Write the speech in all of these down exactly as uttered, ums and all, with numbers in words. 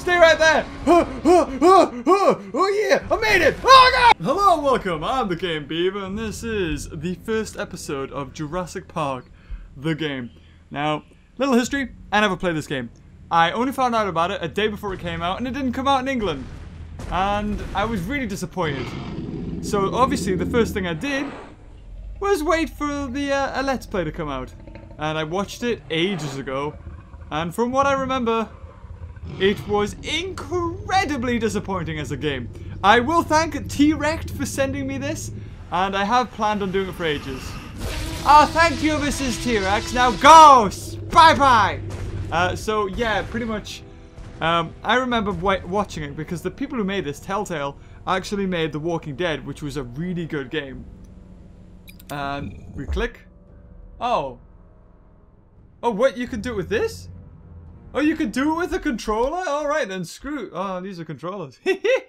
Stay right there! Oh, oh, oh, oh, oh yeah! I made it! Oh god! Hello and welcome, I'm TheGamingBeaver, and this is the first episode of Jurassic Park, the game. Now, little history, I never played this game. I only found out about it a day before it came out, and it didn't come out in England. And I was really disappointed. So obviously the first thing I did was wait for the uh, a Let's Play to come out. And I watched it ages ago, and from what I remember, it was incredibly disappointing as a game. I will thank T rex for sending me this, and I have planned on doing it for ages. Oh, thank you, Missus T rex. Now go! Bye-bye! Uh, so, yeah, pretty much, um, I remember watching it because the people who made this, Telltale, actually made The Walking Dead, which was a really good game. And we click. Oh. Oh, what? You can do it with this? Oh, you can do it with a controller? Alright then, screw. Oh, these are controllers.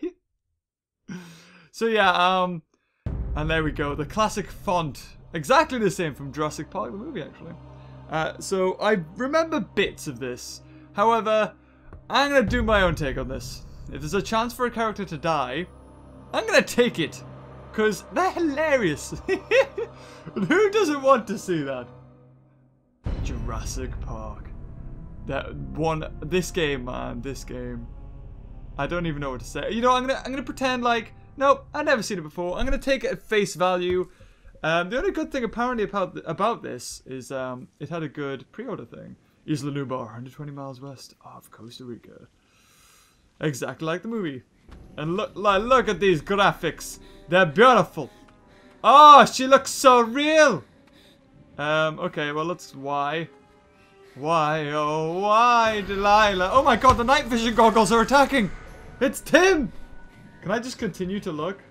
So yeah, um, and there we go. The classic font. Exactly the same from Jurassic Park, the movie, actually. Uh, so I remember bits of this. However, I'm going to do my own take on this. If there's a chance for a character to die, I'm going to take it. Because they're hilarious. Who doesn't want to see that? Jurassic Park. That one, this game, man, this game. I don't even know what to say. You know, I'm gonna, I'm gonna pretend like, nope, I've never seen it before. I'm gonna take it at face value. Um, the only good thing apparently about about this is um, it had a good pre-order thing. Isla Nublar, one hundred twenty miles west of Costa Rica. Exactly like the movie. And look, like, look at these graphics. They're beautiful. Oh, she looks so real. Um, okay, well, let's why. Why, oh, why, Delilah? Oh my god, the night vision goggles are attacking! It's Tim! Can I just continue to look?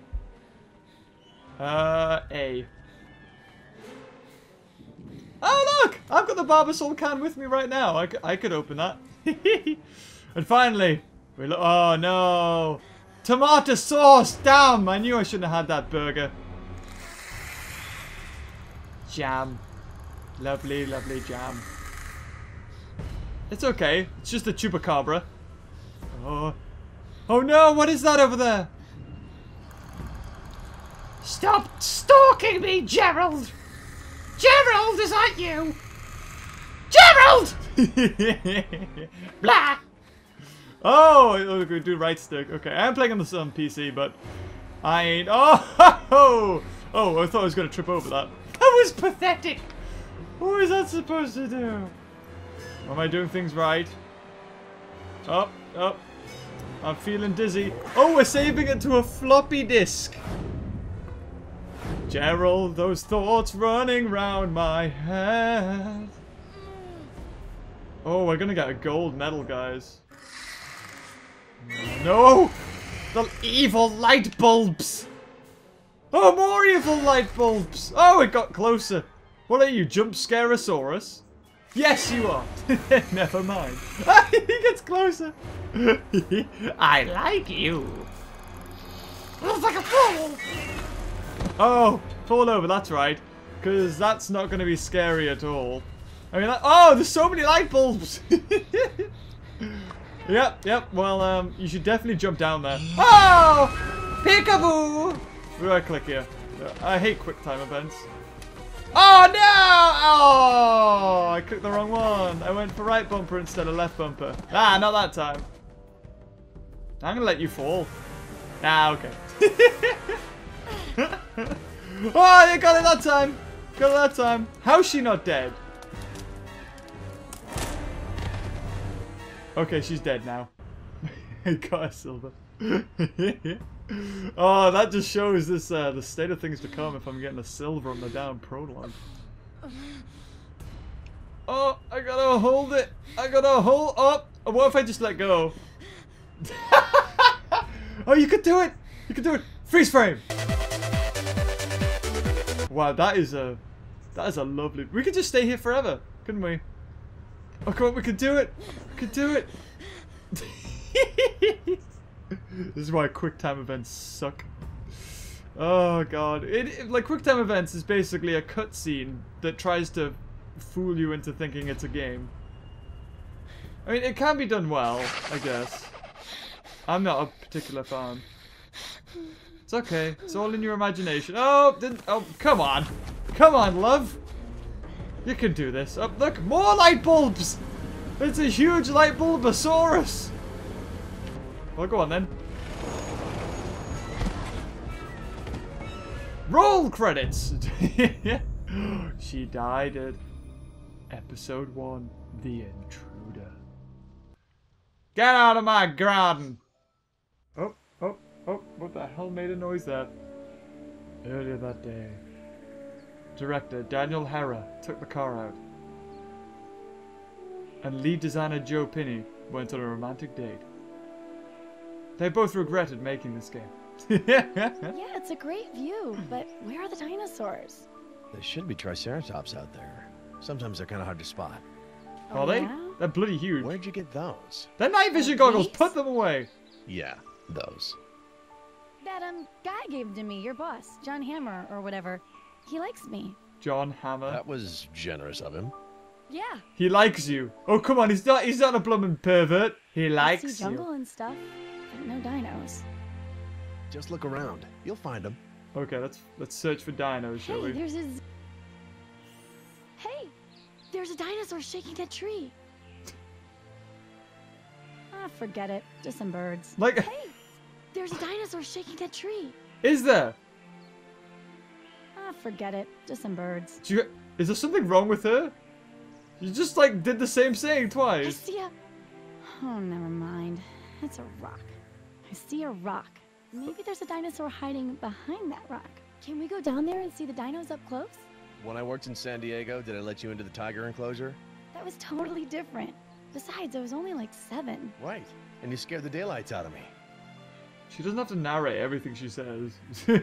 Uh, A. Oh, look! I've got the Barbasol can with me right now. I, I could open that. And finally, we look. Oh no! Tomato sauce! Damn! I knew I shouldn't have had that burger. Jam. Lovely, lovely jam. It's okay. It's just a chupacabra. Oh. Oh no, what is that over there? Stop stalking me, Gerald! Gerald, is that you? Gerald! Blah! Oh, we do right stick. Okay, I'm playing on the um, P C, but I ain't. Oh, oh, oh! I thought I was gonna trip over that. That was pathetic. What was that supposed to do? Am I doing things right? Oh, oh. I'm feeling dizzy. Oh, we're saving it to a floppy disk. Gerald, those thoughts running round my head. Oh, we're gonna get a gold medal, guys. No! The evil light bulbs! Oh, more evil light bulbs! Oh, it got closer. What are you, Jump Scarosaurus? Yes, you are. Never mind. He gets closer. I like you. Looks like a fool. Oh, fall over. That's right. Because that's not going to be scary at all. I mean, that, oh, there's so many light bulbs. Yep, yep. Well, um, you should definitely jump down there. Oh, peekaboo. Where do I click here? I hate quick time events. Oh no! Oh, I clicked the wrong one. I went for right bumper instead of left bumper. Ah, not that time. I'm gonna let you fall. Ah, okay. Oh, you got it that time. Got it that time. How's she not dead? Okay, she's dead now. I got a silver. Oh, that just shows this uh, the state of things to come if I'm getting a silver on the down prologue. Oh, I gotta hold it. I gotta hold up. Oh, what if I just let go? Oh, you could do it. You could do it. Freeze frame. Wow, that is a that is a lovely. We could just stay here forever, couldn't we? Oh, come on, we could do it. We could do it. This is why quick time events suck. Oh god, it, it like quick time events is basically a cutscene that tries to fool you into thinking it's a game. I mean, it can be done well, I guess. I'm not a particular fan. It's okay. It's all in your imagination. Oh, didn't, oh, come on. Come on, love. You can do this. Oh, look, more light bulbs. It's a huge light bulbosaurus. Well, go on then. Roll credits. She died at episode one, The Intruder. Get out of my garden. Oh, oh, oh, what the hell made a noise there? Earlier that day, director Daniel Hara took the car out, and lead designer Joe Pinney went on a romantic date. They both regretted making this game. Yeah, it's a great view, but where are the dinosaurs? There should be triceratops out there. Sometimes they're kind of hard to spot. Are they? They're bloody huge. Where'd you get those? They're night vision goggles. Put them away. Yeah, those. That um guy gave them to me, your boss, John Hammer or whatever. He likes me. John Hammer. That was generous of him. Yeah. He likes you. Oh, come on. He's not. He's not a bloomin' pervert. He likes I see jungle you. and stuff, but no dinos. Just look around. You'll find them. Okay, let's let's search for dinos, shall Hey, we? there's his. Hey, there's a dinosaur shaking that tree. Ah, forget it. Just some birds. Like, Hey, there's a dinosaur shaking that tree. is there? Ah, forget it. Just some birds. Do you, is there something wrong with her? You just like did the same saying I twice. see a. Oh, never mind. It's a rock. I see a rock. Maybe there's a dinosaur hiding behind that rock. Can we go down there and see the dinos up close? When I worked in San Diego, did I let you into the tiger enclosure? That was totally different. Besides, I was only like seven. Right. And you scared the daylights out of me. She doesn't have to narrate everything she says.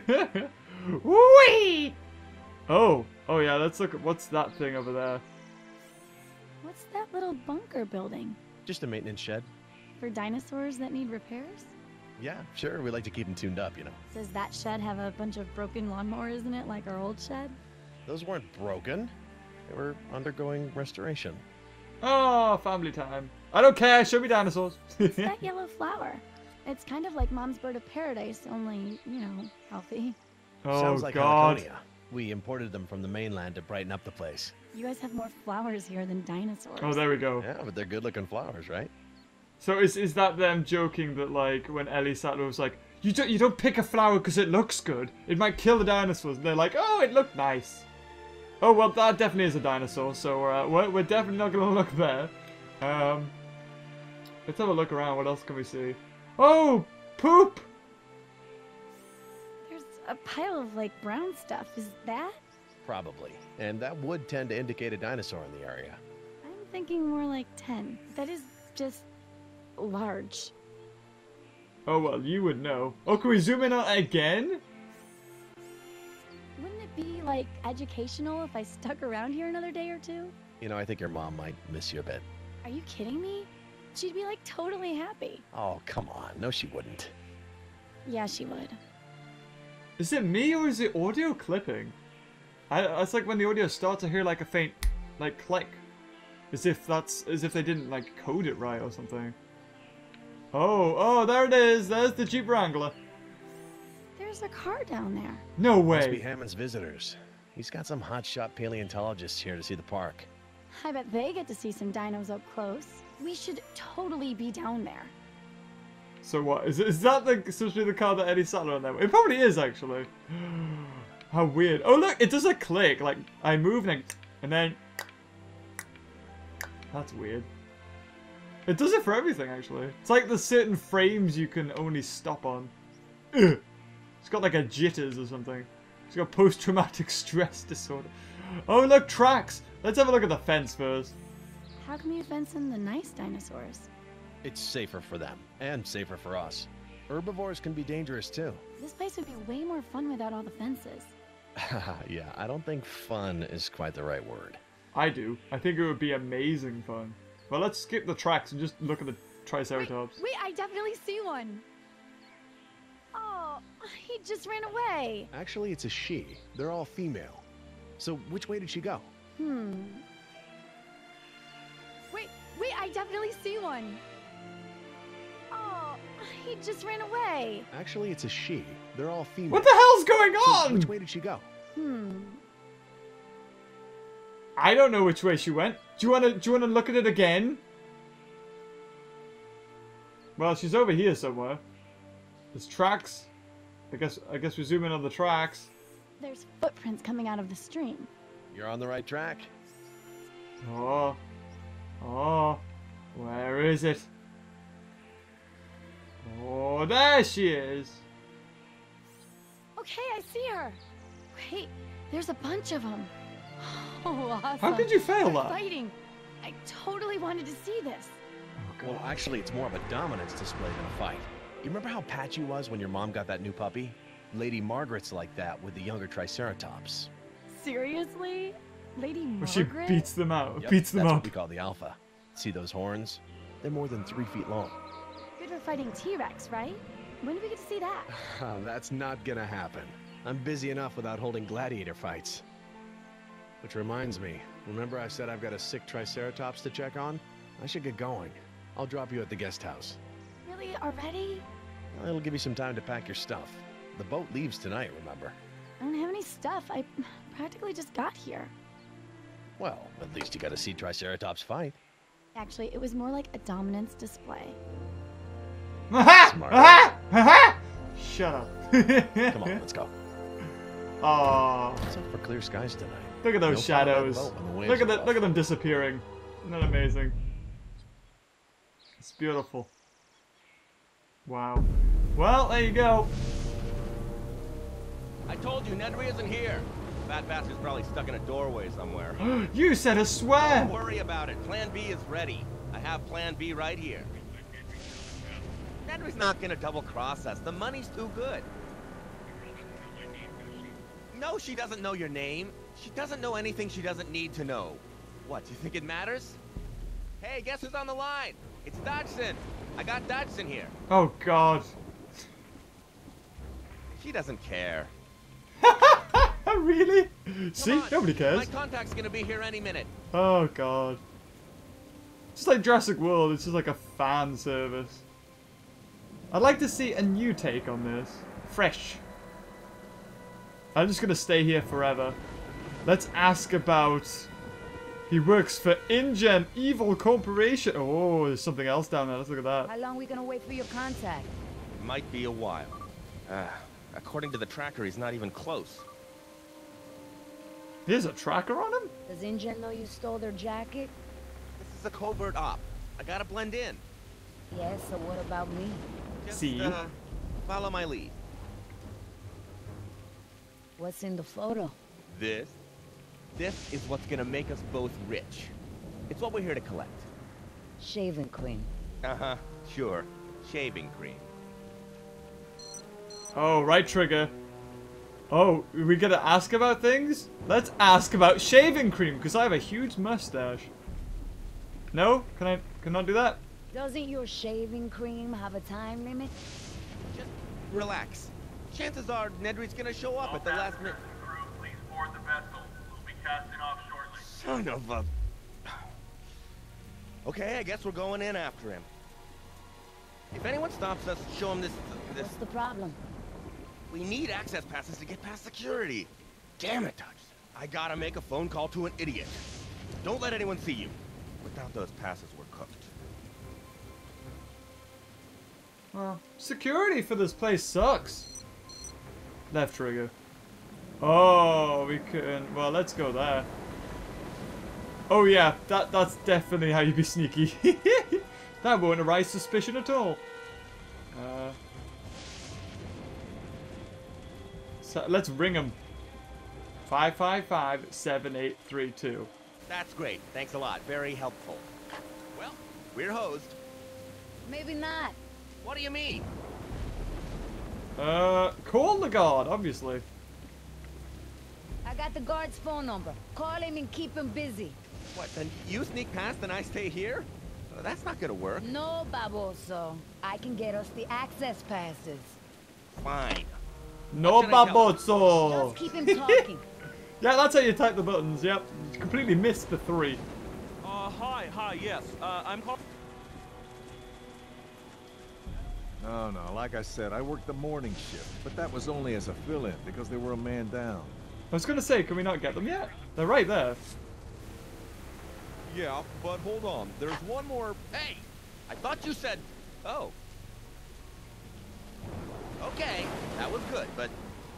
Wee! Oh, oh yeah. Let's look at what's that thing over there. What's that little bunker building? Just a maintenance shed. For dinosaurs that need repairs? Yeah, sure. We like to keep them tuned up, you know. Does that shed have a bunch of broken lawnmowers in it like our old shed? Those weren't broken. They were undergoing restoration. Oh, family time. I don't care. Show me dinosaurs. It's that yellow flower. It's kind of like Mom's Bird of Paradise, only, you know, healthy. Oh Sounds like God. Heliconia. We imported them from the mainland to brighten up the place. You guys have more flowers here than dinosaurs. Oh, there we go. Yeah, but they're good-looking flowers, right? So is is that them joking that like when Ellie Sattler was like, you don't you don't pick a flower because it looks good. It might kill the dinosaurs. And they're like, oh, it looked nice. Oh well, that definitely is a dinosaur. So uh, we're we're definitely not gonna look there. Um, let's have a look around. What else can we see? Oh, poop. There's a pile of like brown stuff. Is that? Probably. And that would tend to indicate a dinosaur in the area. I'm thinking more like ten. That is just large. Oh well, you would know. Oh, can we zoom in on it again? Wouldn't it be like educational if I stuck around here another day or two? You know, I think your mom might miss you a bit. Are you kidding me? She'd be like totally happy. Oh, come on. No, she wouldn't. Yeah, she would. Is it me or is it audio clipping? I, it's like when the audio starts, I hear like a faint, like click, as if that's as if they didn't like code it right or something. Oh, oh, there it is. There's the Jeep Wrangler. There's a car down there. No Must be way. Hammond's visitors. He's got some hotshot paleontologists here to see the park. I bet they get to see some dinos up close. We should totally be down there. So what is it? Is that the supposed to be the car that Eddie Sattler on there? It probably is actually. How weird. Oh look, it does a click. Like I move and, I, and then. That's weird. It does it for everything actually. It's like the certain frames you can only stop on. Ugh. It's got like a jitters or something. It's got post-traumatic stress disorder. Oh look, tracks. Let's have a look at the fence first. How can we fence in the nice dinosaurs? It's safer for them, and safer for us. Herbivores can be dangerous too. This place would be way more fun without all the fences. Yeah, I don't think fun is quite the right word. I do. I think it would be amazing fun. Well, let's skip the tracks and just look at the Triceratops. Wait, wait, I definitely see one. Oh, he just ran away. Actually, it's a she. They're all female. So which way did she go? Hmm. Wait, wait, I definitely see one. Oh, He just ran away. Actually, it's a she. They're all female. What the hell's going So on? which way did she go? Hmm. I don't know which way she went. Do you wanna do you wanna look at it again? Well, she's over here somewhere. There's tracks. I guess I guess we zoom in on the tracks. There's footprints coming out of the stream. You're on the right track. Oh. Oh. Where is it? Oh, there she is. Okay, I see her. Wait, there's a bunch of them. Oh, awesome. How could you fail They're that? fighting. I totally wanted to see this. Oh, Well, actually, it's more of a dominance display than a fight. You remember how patchy was when your mom got that new puppy? Lady Margaret's like that with the younger Triceratops. Seriously? Lady Margaret? She beats them out. Yep, beats them that's up. what we call the alpha. See those horns? They're more than three feet long. Good for fighting T-Rex, right? When do we get to see that? That's not gonna happen. I'm busy enough without holding gladiator fights. Which reminds me, remember I said I've got a sick Triceratops to check on? I should get going. I'll drop you at the guest house. Really? Already? Well, it'll give you some time to pack your stuff. The boat leaves tonight, remember? I don't have any stuff. I practically just got here. Well, at least you got to see Triceratops fight. Actually, it was more like a dominance display. Smart. Shut up. Come on, let's go. Aww. What's up for clear skies tonight? Look at those No shadows. boat when the waves Look at are that. rough. Look at them disappearing. Isn't that amazing? It's beautiful. Wow. Well, there you go. I told you, Nedry isn't here. Fat bastard's probably stuck in a doorway somewhere. You said a swear. Don't worry about it. Plan B is ready. I have Plan B right here. Nedry's not gonna double-cross us. The money's too good. No, she doesn't know your name. She doesn't know anything she doesn't need to know. What, do you think it matters? Hey, guess who's on the line? It's Dodgson. I got Dodgson here. Oh God. She doesn't care. Really? See, Come on. nobody cares. My contact's gonna be here any minute. Oh God. Just like Jurassic World, it's just like a fan service. I'd like to see a new take on this. Fresh. I'm just gonna stay here forever. Let's ask about... He works for InGen Evil Corporation. Oh, there's something else down there. Let's look at that. How long we gonna wait for your contact? Might be a while. Ah, according to the tracker, he's not even close. There's a tracker on him? Does InGen know you stole their jacket? This is a covert op. I gotta blend in. Yes, so what about me? Just, See? uh, follow my lead. What's in the photo? This, this is what's gonna make us both rich. It's what we're here to collect. Shaving cream. Uh-huh, sure. Shaving cream. Oh, right trigger. Oh, we gotta ask about things? Let's ask about shaving cream, because I have a huge mustache. No? Can I can I do that? Doesn't your shaving cream have a time limit? Just relax. Chances are Nedry's gonna show up at the last minute. Crew, please board the vessel. We'll be casting off shortly. Son of a... Okay, I guess we're going in after him. If anyone stops us, show him this... this... What's the problem? We need access passes to get past security. Damn it, Dodge. I gotta make a phone call to an idiot. Don't let anyone see you. Without those passes, we're cooked. Well, security for this place sucks. Left trigger. Oh, we can... Well, let's go there. Oh yeah, that that's definitely how you be sneaky. That won't arise suspicion at all. Uh, so let's ring him. Five five five seven eight three two. That's great. Thanks a lot. Very helpful. Well, we're hosed. Maybe not. What do you mean? Uh, call the guard, obviously. I got the guard's phone number. Call him and keep him busy. What, then you sneak past and I stay here? Uh, that's not gonna work. No, baboso. I can get us the access passes. Fine. No What should I tell him? babozzo. Just keep him talking. Yeah, that's how you type the buttons. Yep, you completely missed the three. Uh, hi, hi, yes. Uh, I'm call- No, no, like I said, I worked the morning shift, but that was only as a fill-in because they were a man down. I was gonna say, can we not get them yet? They're right there. Yeah, but hold on. There's one more. Hey! I thought you said. Oh. Okay, that was good, but.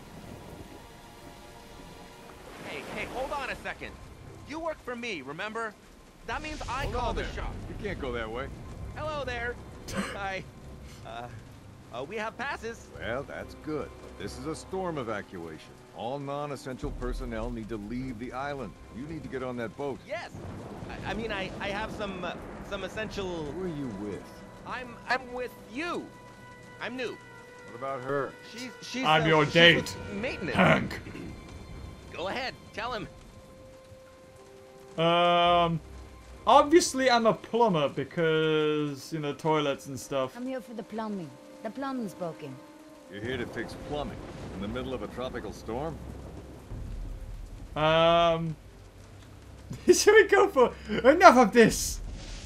Hey, hey, hold on a second. You work for me, remember? That means I Hold call on the there. shot. You can't go that way. Hello there. Hi. Uh, uh, we have passes. Well, that's good. But this is a storm evacuation. All non-essential personnel need to leave the island. You need to get on that boat. Yes. I, I mean, I, I have some, uh, some essential. Who are you with? I'm, I'm with you. I'm new. What about her? She's, she's. I'm uh, your she's date, with Maintenance. Hank. Go ahead. Tell him. Um, obviously I'm a plumber because, you know, toilets and stuff. I'm here for the plumbing. The plumbing's broken. You're here to fix plumbing in the middle of a tropical storm? Um, should we go for enough of this?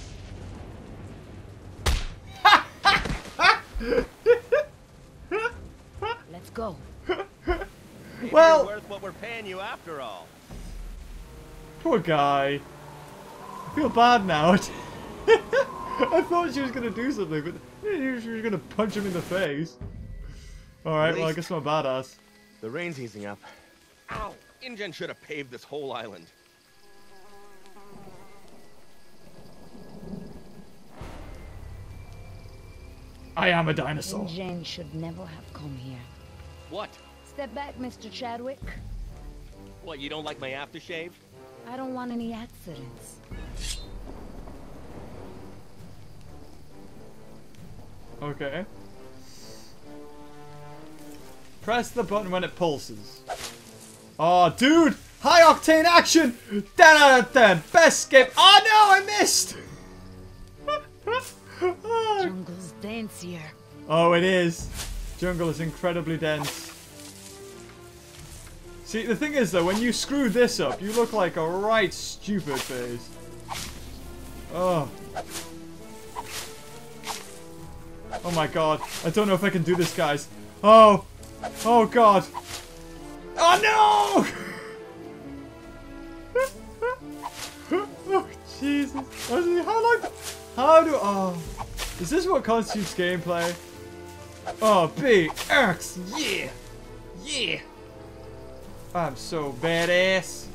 Let's go. Maybe Well- you're worth what we're paying you after all. Poor guy. I feel bad now. I thought she was gonna do something, but she was gonna punch him in the face. Alright, well I least- guess I'm a badass. The rain's easing up. Ow! InGen should have paved this whole island. I am a dinosaur. Jane should never have come here. What? Step back, Mister Chadwick. What, you don't like my aftershave? I don't want any accidents. Okay. Press the button when it pulses. Oh, dude! High octane action! ten out of ten! Best skip! Oh no, I missed! oh. Jungle's dense here. Oh, it is. Jungle is incredibly dense. See, the thing is though, when you screw this up, you look like a right stupid face. Oh. Oh my god. I don't know if I can do this, guys. Oh. Oh god. Oh no! Oh Jesus. How long? How do? Oh. Is this what constitutes gameplay? Oh, B X. Yeah. Yeah. I'm so badass.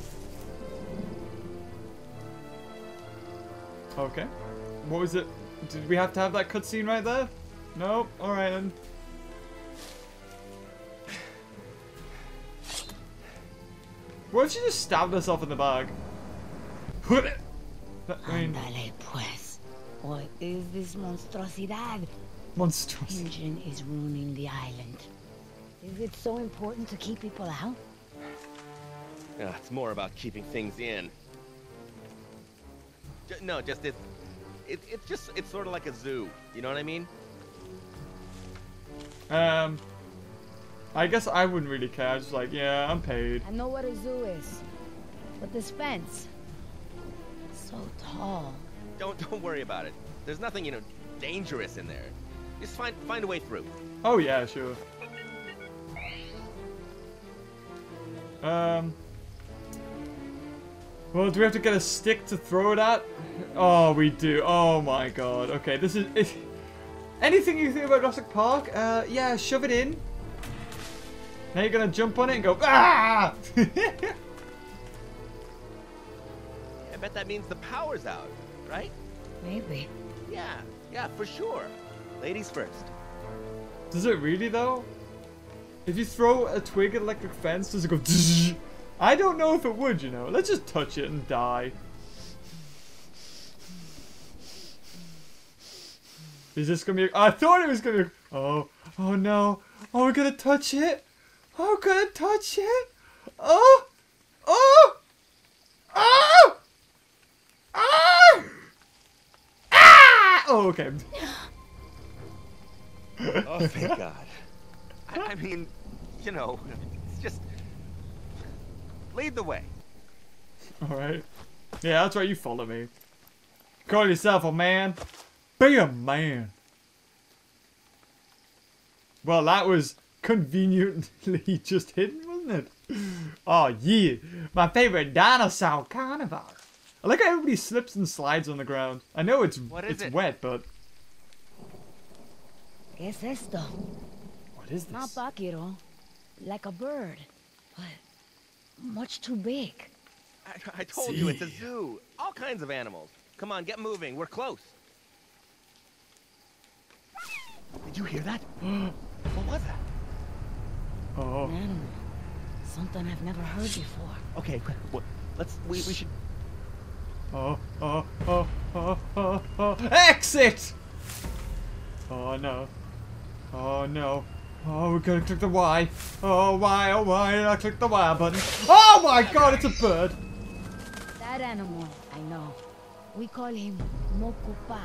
Okay. What was it? Did we have to have that cutscene right there? Nope. Alright then. What if she just stabbed herself in the bag? I mean, Ándale, pues. What is this monstruosidad? monstrous. Engine is ruining the island. Is it so important to keep people out? Yeah, it's more about keeping things in. J no, just it, it, it's just, it's sort of like a zoo. You know what I mean? Um, I guess I wouldn't really care. I was just like, yeah, I'm paid. I know what a zoo is. But this fence, so tall. Don't, don't worry about it. There's nothing, you know, dangerous in there. Just find, find a way through. Oh yeah, sure. Um. Well, do we have to get a stick to throw it at? Oh, we do. Oh my god. Okay, this is... It, anything you think about Jurassic Park? Uh, yeah, shove it in. Now you're gonna jump on it and go, ah! I bet that means the power's out, right? Maybe. Yeah, yeah, for sure. Ladies first. Does it really though? If you throw a twig at electric fence, does it go dzz? I don't know if it would, you know. Let's just touch it and die. Is this gonna be? I thought it was gonna be. Oh, oh no. Oh, we're gonna touch it. Oh, we're gonna touch it. Oh, oh, oh, oh. Ah! Oh, okay. Oh, thank God. I, I mean, you know, it's just... Lead the way. Alright. Yeah, that's right, you follow me. Call yourself a man. Be a man. Well, that was conveniently just hidden, wasn't it? Oh, yeah. My favorite dinosaur carnivore. I like how everybody slips and slides on the ground. I know it's What is it's it? wet, but... ¿Qué es esto? What is Not this? vaquero. Like a bird. But much too big. I, I told you it's a zoo. All kinds of animals. Come on, get moving. We're close. Did you hear that? What was that? Oh. An animal. Something I've never heard before. Okay, what? Let's. We we should. Oh, oh, oh, oh, oh, oh. Exit! Oh, no. Oh, no. Oh, we're gonna click the Y. Oh, why, oh, why did I click the Y button? Oh my god, it's a bird! That animal, I know. We call him Mokupa.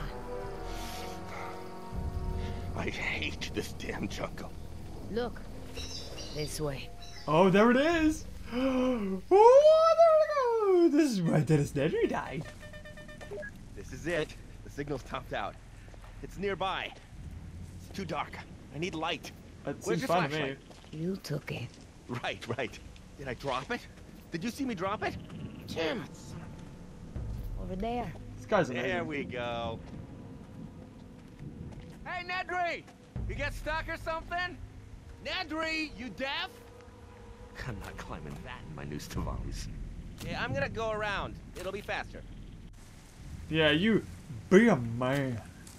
I hate this damn jungle. Look. This way. Oh, there it is! Oh, there we go! This is where Dennis Nedry died. This is it. The signal's topped out. It's nearby. It's too dark. I need light. That Where's seems your fine to me. flashlight? You took it. Right, right. Did I drop it? Did you see me drop it? Damn it. Over there. This guy's amazing. There we go. Hey, Nedry! You get stuck or something? Nedry, you deaf? I'm not climbing that in my new Stavalis. Yeah, I'm gonna go around. It'll be faster. Yeah, you be a man.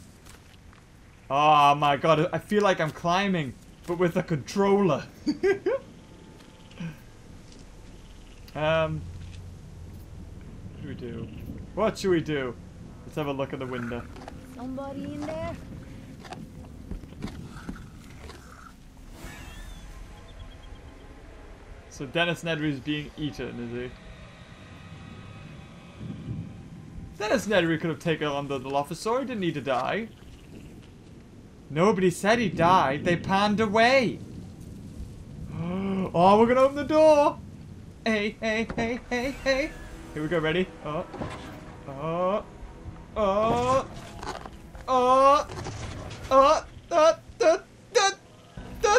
Oh my god, I feel like I'm climbing, but with a controller. um, what should we do? What should we do? Let's have a look at the window. Somebody in there? So Dennis Nedry is being eaten, is he? Dennis Nedry could have taken on the Dilophosaur, he didn't need to die. Nobody said he died, they panned away. Oh, we're gonna open the door! Hey, hey, hey, hey, hey! Here we go, ready? Oh. Oh. Oh. Oh. Oh. Da, da, da, da.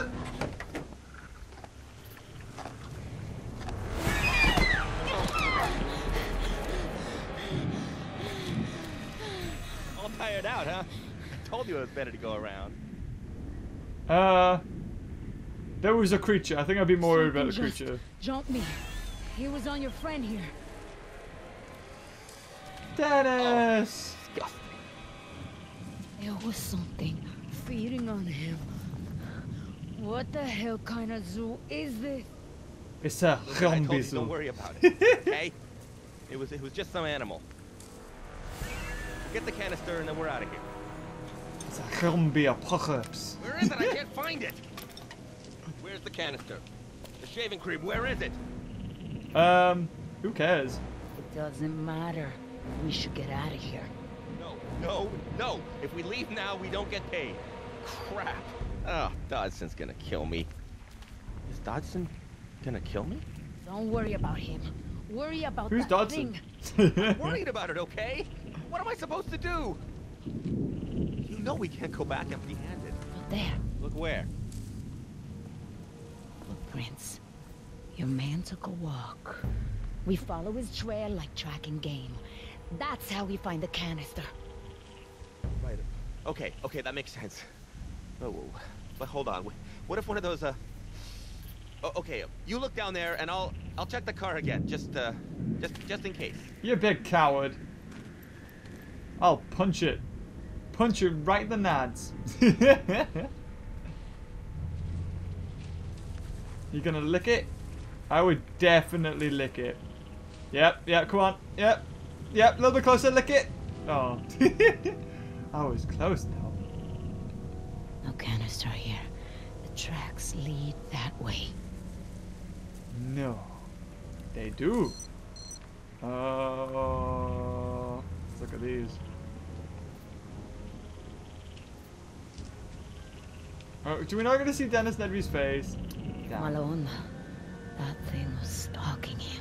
All tired out, huh? I told you it was better to go around. Uh, there was a creature. I think I'd be more worried about the Something just creature. Jumped me. He was on your friend here. Dennis! Disgusting. There was something feeding on him. What the hell kind of zoo is this? It's a Listen, I told you, don't zombie. worry about it, okay? It was, it was just some animal. Get the canister and then we're out of here. It's a zombie apocalypse. Where is it? I can't find it. Where's the canister? The shaving cream, where is it? Um, who cares? It doesn't matter. We should get out of here. No, no, no. If we leave now, we don't get paid. Crap. Oh, Dodson's gonna kill me. Is Dodson gonna kill me? Don't worry about him. Worry about Who's that Dodson? thing. I'm worried about it, okay? What am I supposed to do? You know we can't go back empty-handed. But there, Look where? footprints. Your man took a walk. We follow his trail like tracking game. That's how we find the canister. Right. Okay, okay, that makes sense. Oh, but hold on. What if one of those, uh... Oh, okay, you look down there and I'll I'll check the car again, just uh just just in case. You big coward. I'll punch it. Punch it right in the nads. You gonna lick it? I would definitely lick it. Yep, yep, come on. Yep. Yep, a little bit closer, lick it. Oh. I was close though. No canister here. The tracks lead that way. No. They do. Uh, let's look at these. Oh, do we not get to see Dennis Nedry's face? Damn. Malone. That thing was stalking him.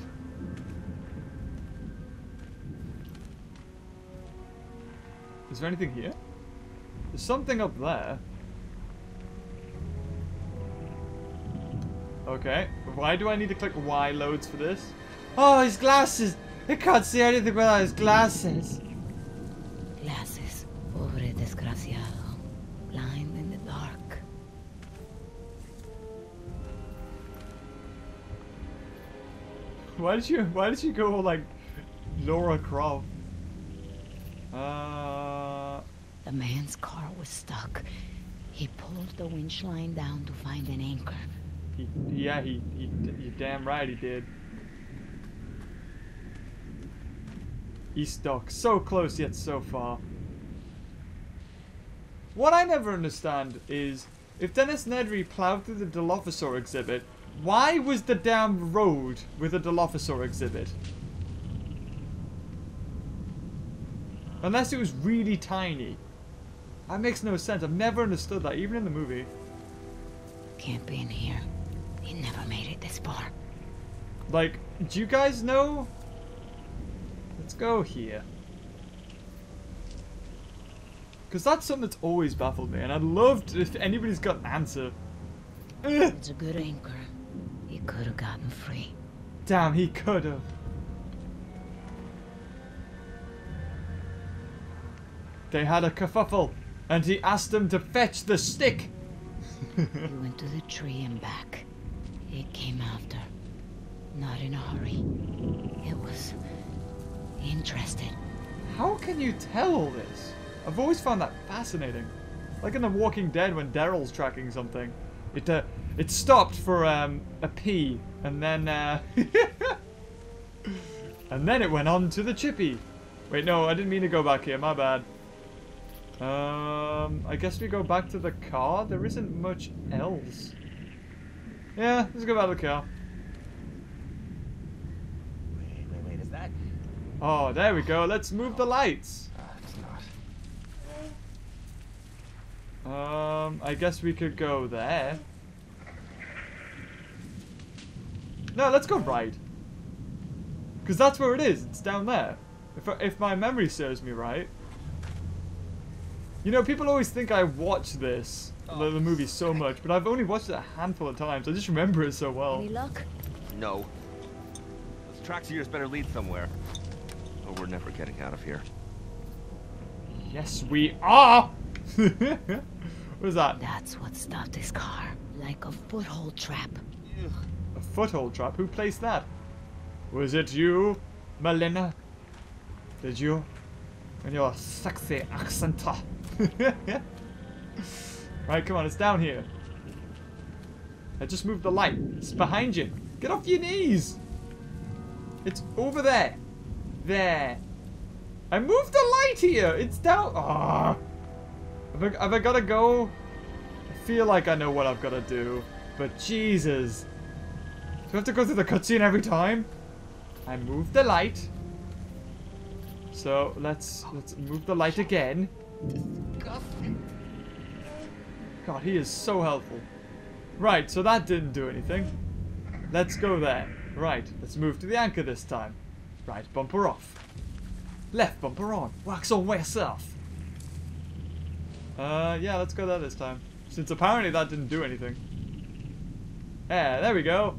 Is there anything here? There's something up there. Okay. Why do I need to click Y loads for this? Oh, his glasses! He can't see anything without his glasses. Glasses. Pobre desgraciado. Blind in the dark. Why did you, why did you go like Laura Croft? Uh... The man's car was stuck. He pulled the winch line down to find an anchor. He, yeah, he, he, you're damn right he did. He's stuck so close yet so far. What I never understand is, if Dennis Nedry plowed through the Dilophosaur exhibit, why was the damn road with a Dilophosaur exhibit? Unless it was really tiny. That makes no sense. I've never understood that, even in the movie. Can't be in here. He never made it this far. Like, do you guys know? Let's go here. Because that's something that's always baffled me, and I'd love to, if anybody's got an answer. Ugh. It's a good anchor. He could have gotten free. Damn, he could have. They had a kerfuffle, and he asked them to fetch the stick. He went to the tree and back. It came after. Not in a hurry. It was interested. How can you tell all this? I've always found that fascinating. Like in The Walking Dead when Daryl's tracking something. It uh, it stopped for um, a pee, and then uh, and then it went on to the chippy. Wait, no, I didn't mean to go back here. My bad. Um, I guess we go back to the car. There isn't much else. Yeah, let's go back to the car. Wait, wait, wait, is that? Oh, there we go. Let's move the lights. Uh, it's not. Um, I guess we could go there. No, let's go right. Because that's where it is. It's down there. If, if my memory serves me right. You know, people always think I watch this, the, the movie, so much, but I've only watched it a handful of times. I just remember it so well. Any luck? No. Those tracks of yours better lead somewhere. Or we're never getting out of here. Yes, we are! What is that? That's what stopped his car. Like a foothold trap. Ugh. A foothold trap? Who placed that? Was it you, Melina? Did you? And your sexy accent. Right, come on, it's down here. I just moved the light. It's behind you. Get off your knees. It's over there. There. I moved the light here. It's down. Ah. Have I, have I got to go? I feel like I know what I've got to do. But Jesus. Do I have to go through the cutscene every time? I moved the light. So let's let's move the light again. Disgusting. God, he is so helpful. Right, so that didn't do anything. Let's go there. Right, let's move to the anchor this time. Right, bumper off. Left bumper on. Wax on way south. Uh, yeah, let's go there this time. Since apparently that didn't do anything. Yeah, there we go.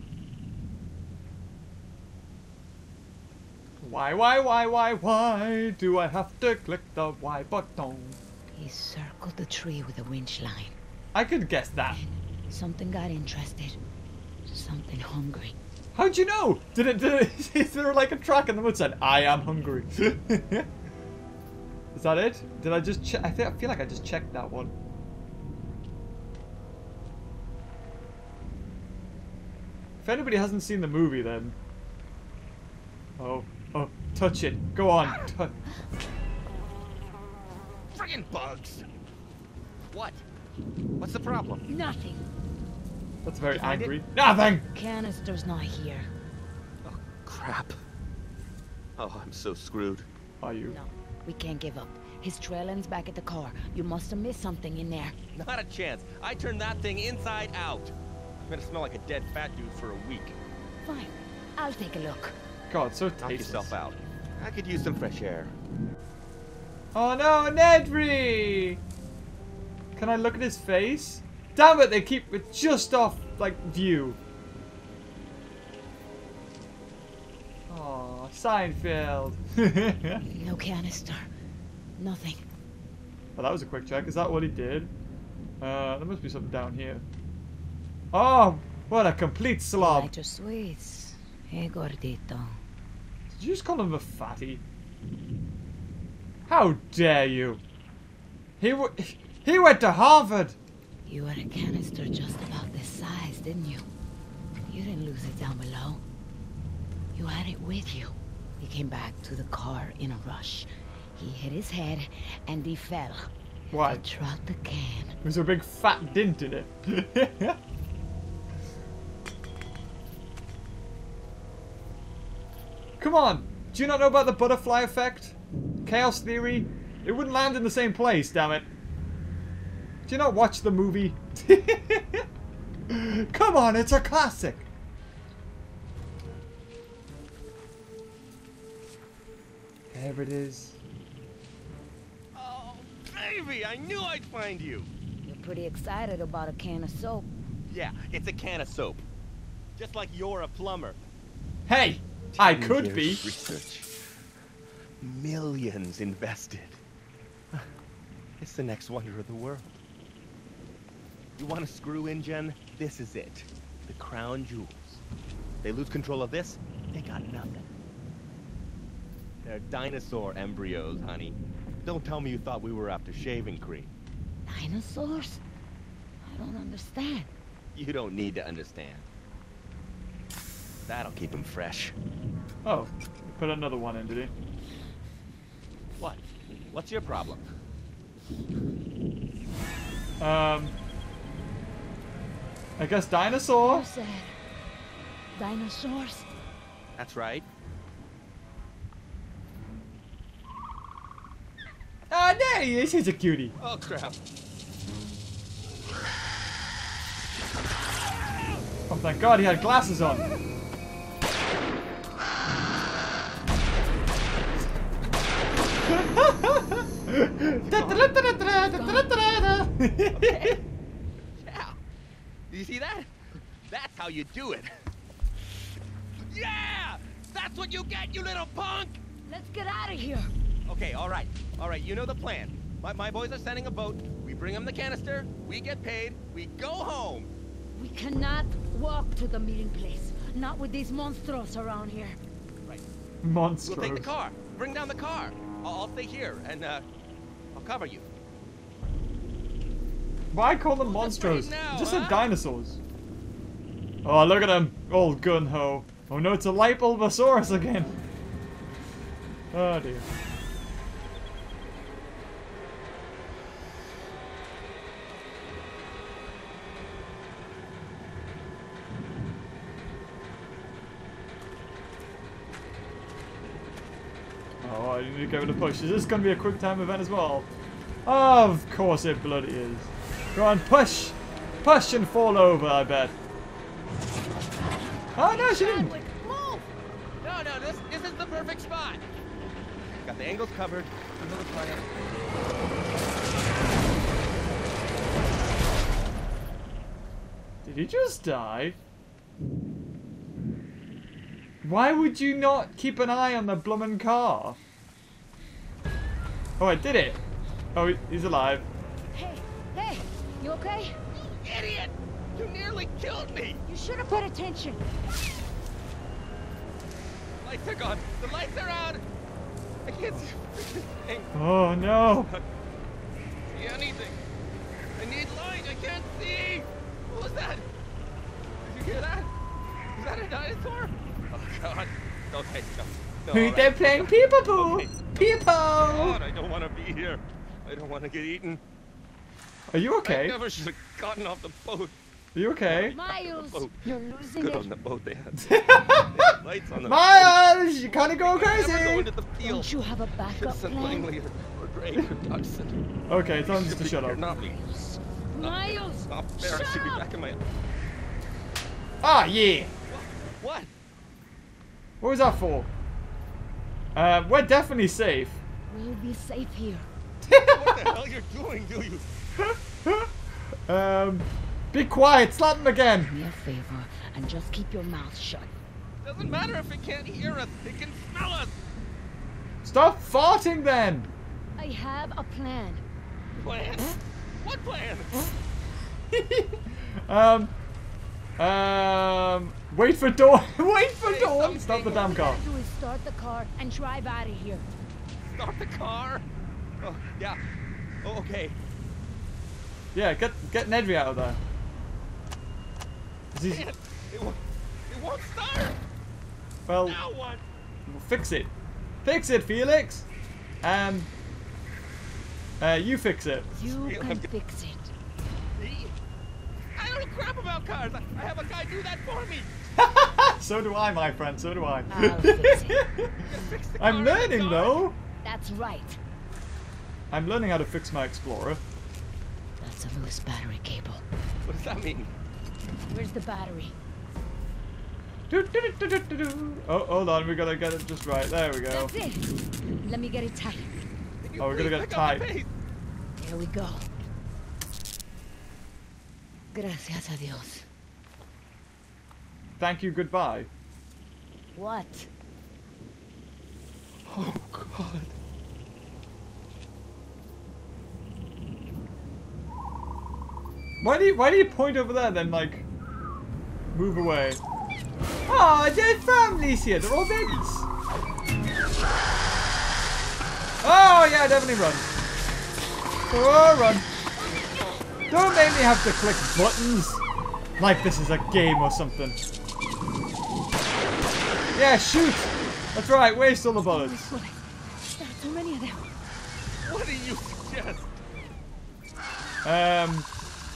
Why, why, why, why, why do I have to click the Y button? He circled the tree with a winch line. I could guess that. Something got interested. Something hungry. How'd you know? Did it, did it, is there like a track in the woods that said, I am hungry? Is that it? Did I just check? I, think, I feel like I just checked that one. If anybody hasn't seen the movie then. Oh, oh, touch it. Go on. Touch. Friggin' bugs! What? What's the problem? Nothing. That's very Find it? angry. Nothing! Canister's not here. Oh, crap. Oh, I'm so screwed. Are you? No, we can't give up. His trailing's back at the car. You must have missed something in there. Not a chance. I turned that thing inside out. I'm gonna smell like a dead fat dude for a week. Fine. I'll take a look. God, so Knock tasteless. yourself out. I could use some fresh air. Oh no, Nedry! Can I look at his face? Damn it, they keep it just off, like, view. Oh, Seinfeld. No canister. Nothing. Well, that was a quick check. Is that what he did? Uh, there must be something down here. Oh, what a complete slob. Lighter sweets. Hey, gordito. Did you just call him a fatty? How dare you? He w he went to Harvard. You had a canister just about this size, didn't you? You didn't lose it down below. You had it with you. He came back to the car in a rush. He hit his head and he fell. Why? He dropped the can. There's a big fat dent in it. Come on! Do you not know about the butterfly effect? Chaos theory? It wouldn't land in the same place, damn it. Do you not watch the movie? Come on, it's a classic! There it is. Oh, baby, I knew I'd find you. You're pretty excited about a can of soap. Yeah, it's a can of soap. Just like you're a plumber. Hey! I could be. Research. Millions invested. It's the next wonder of the world. You want a screw engine? This is it. The crown jewels. They lose control of this, they got nothing. They're dinosaur embryos, honey. Don't tell me you thought we were after shaving cream. Dinosaurs? I don't understand. You don't need to understand. That'll keep them fresh. Oh, put another one in, did he? What? What's your problem? Um, I guess dinosaur? You said dinosaurs? That's right. Ah, there he is. He's a cutie. Oh, crap. Oh, thank God he had glasses on. Okay. Yeah. Do you see that? That's how you do it. Yeah! That's what you get, you little punk! Let's get out of here. Okay, all right. All right, you know the plan. My, my boys are sending a boat. We bring them the canister. We get paid. We go home. We cannot walk to the meeting place. Not with these monsters around here. Right. Monsters. We'll take the car. Bring down the car. I'll, I'll stay here, and uh, I'll cover you. Why call them monsters? Now, Just huh? said dinosaurs. Oh, look at him. Old gun-ho. Oh no, it's a light bulbosaurus again. Oh dear. Oh, I need to give it a push. Is this going to be a quick time event as well? Of course it bloody is. Go on, push! Push and fall over, I bet. Oh no, she didn't! Move! No, no, this, this is the perfect spot. Got the angles covered. Another planet. Did he just die? Why would you not keep an eye on the bloomin' car? Oh, I did it. Oh, he- he's alive. Hey, hey, you okay? Idiot! You nearly killed me! You should have paid attention. Lights are gone. The lights are out. I can't see anything. Oh no. See anything. I need light. I can't see. What was that? Did you hear that? Is that a dinosaur? Oh God. Okay, no. No, all They're right. playing peekaboo! Okay. Peepo! God, I don't want to be here. I don't want to get eaten. Are you I okay? never should have gotten off the boat. Are you okay? Miles, boat. you're losing Good it. on the boat they had. They had lights on the Miles! You kinda go boat. Never go crazy! into the field. Don't you have a backup Sent plan? Langley or, or Drake or Dodson. Okay, tell him just to shut up. Not me. Miles, Not fair. I should be shut back in my. Ah, yeah! What? What was that for? Uh, we're definitely safe. we'll be safe here. What the hell you're doing, do you? Um, be quiet. Slap him again. Do me a favor and just keep your mouth shut. Doesn't matter if it can't hear us. It can smell us. Stop farting then. I have a plan. Plan? What plan? um, um, wait for Dawn. Wait for Dawn. Stop the damn car. Do is start the car and drive out of here. Start the car? Oh, yeah. Oh, okay. Yeah, get get Nedry out of there. Is he, Man, it, won't, it won't start. well, Now what? fix it. Fix it, Felix. Um, uh, you fix it. You Yeah, can I'm- fix it. Me? I don't know crap about cars. I, I have a guy do that for me. So do I, my friend. So do I. I'll fix it. Just fix the I'm car learning inside. though. That's right. I'm learning how to fix my Explorer. That's a loose battery cable. What does that mean? Where's the battery? Do, do, do, do, do, do. Oh, hold on. We gotta get it just right. There we go. That's it. Let me get it tight. Can you Oh, we're gonna please get it pick up the tight. pace? There we go. Gracias a Dios. Thank you. Goodbye. What? Oh God. Why do you why do you point over there then like move away? Oh, their family's here. They're all babies. Oh yeah, definitely run. Oh run. Don't make me have to click buttons like this is a game or something. Yeah, shoot. That's right. Waste all the bullets. There are too many of them. What do you suggest? Um,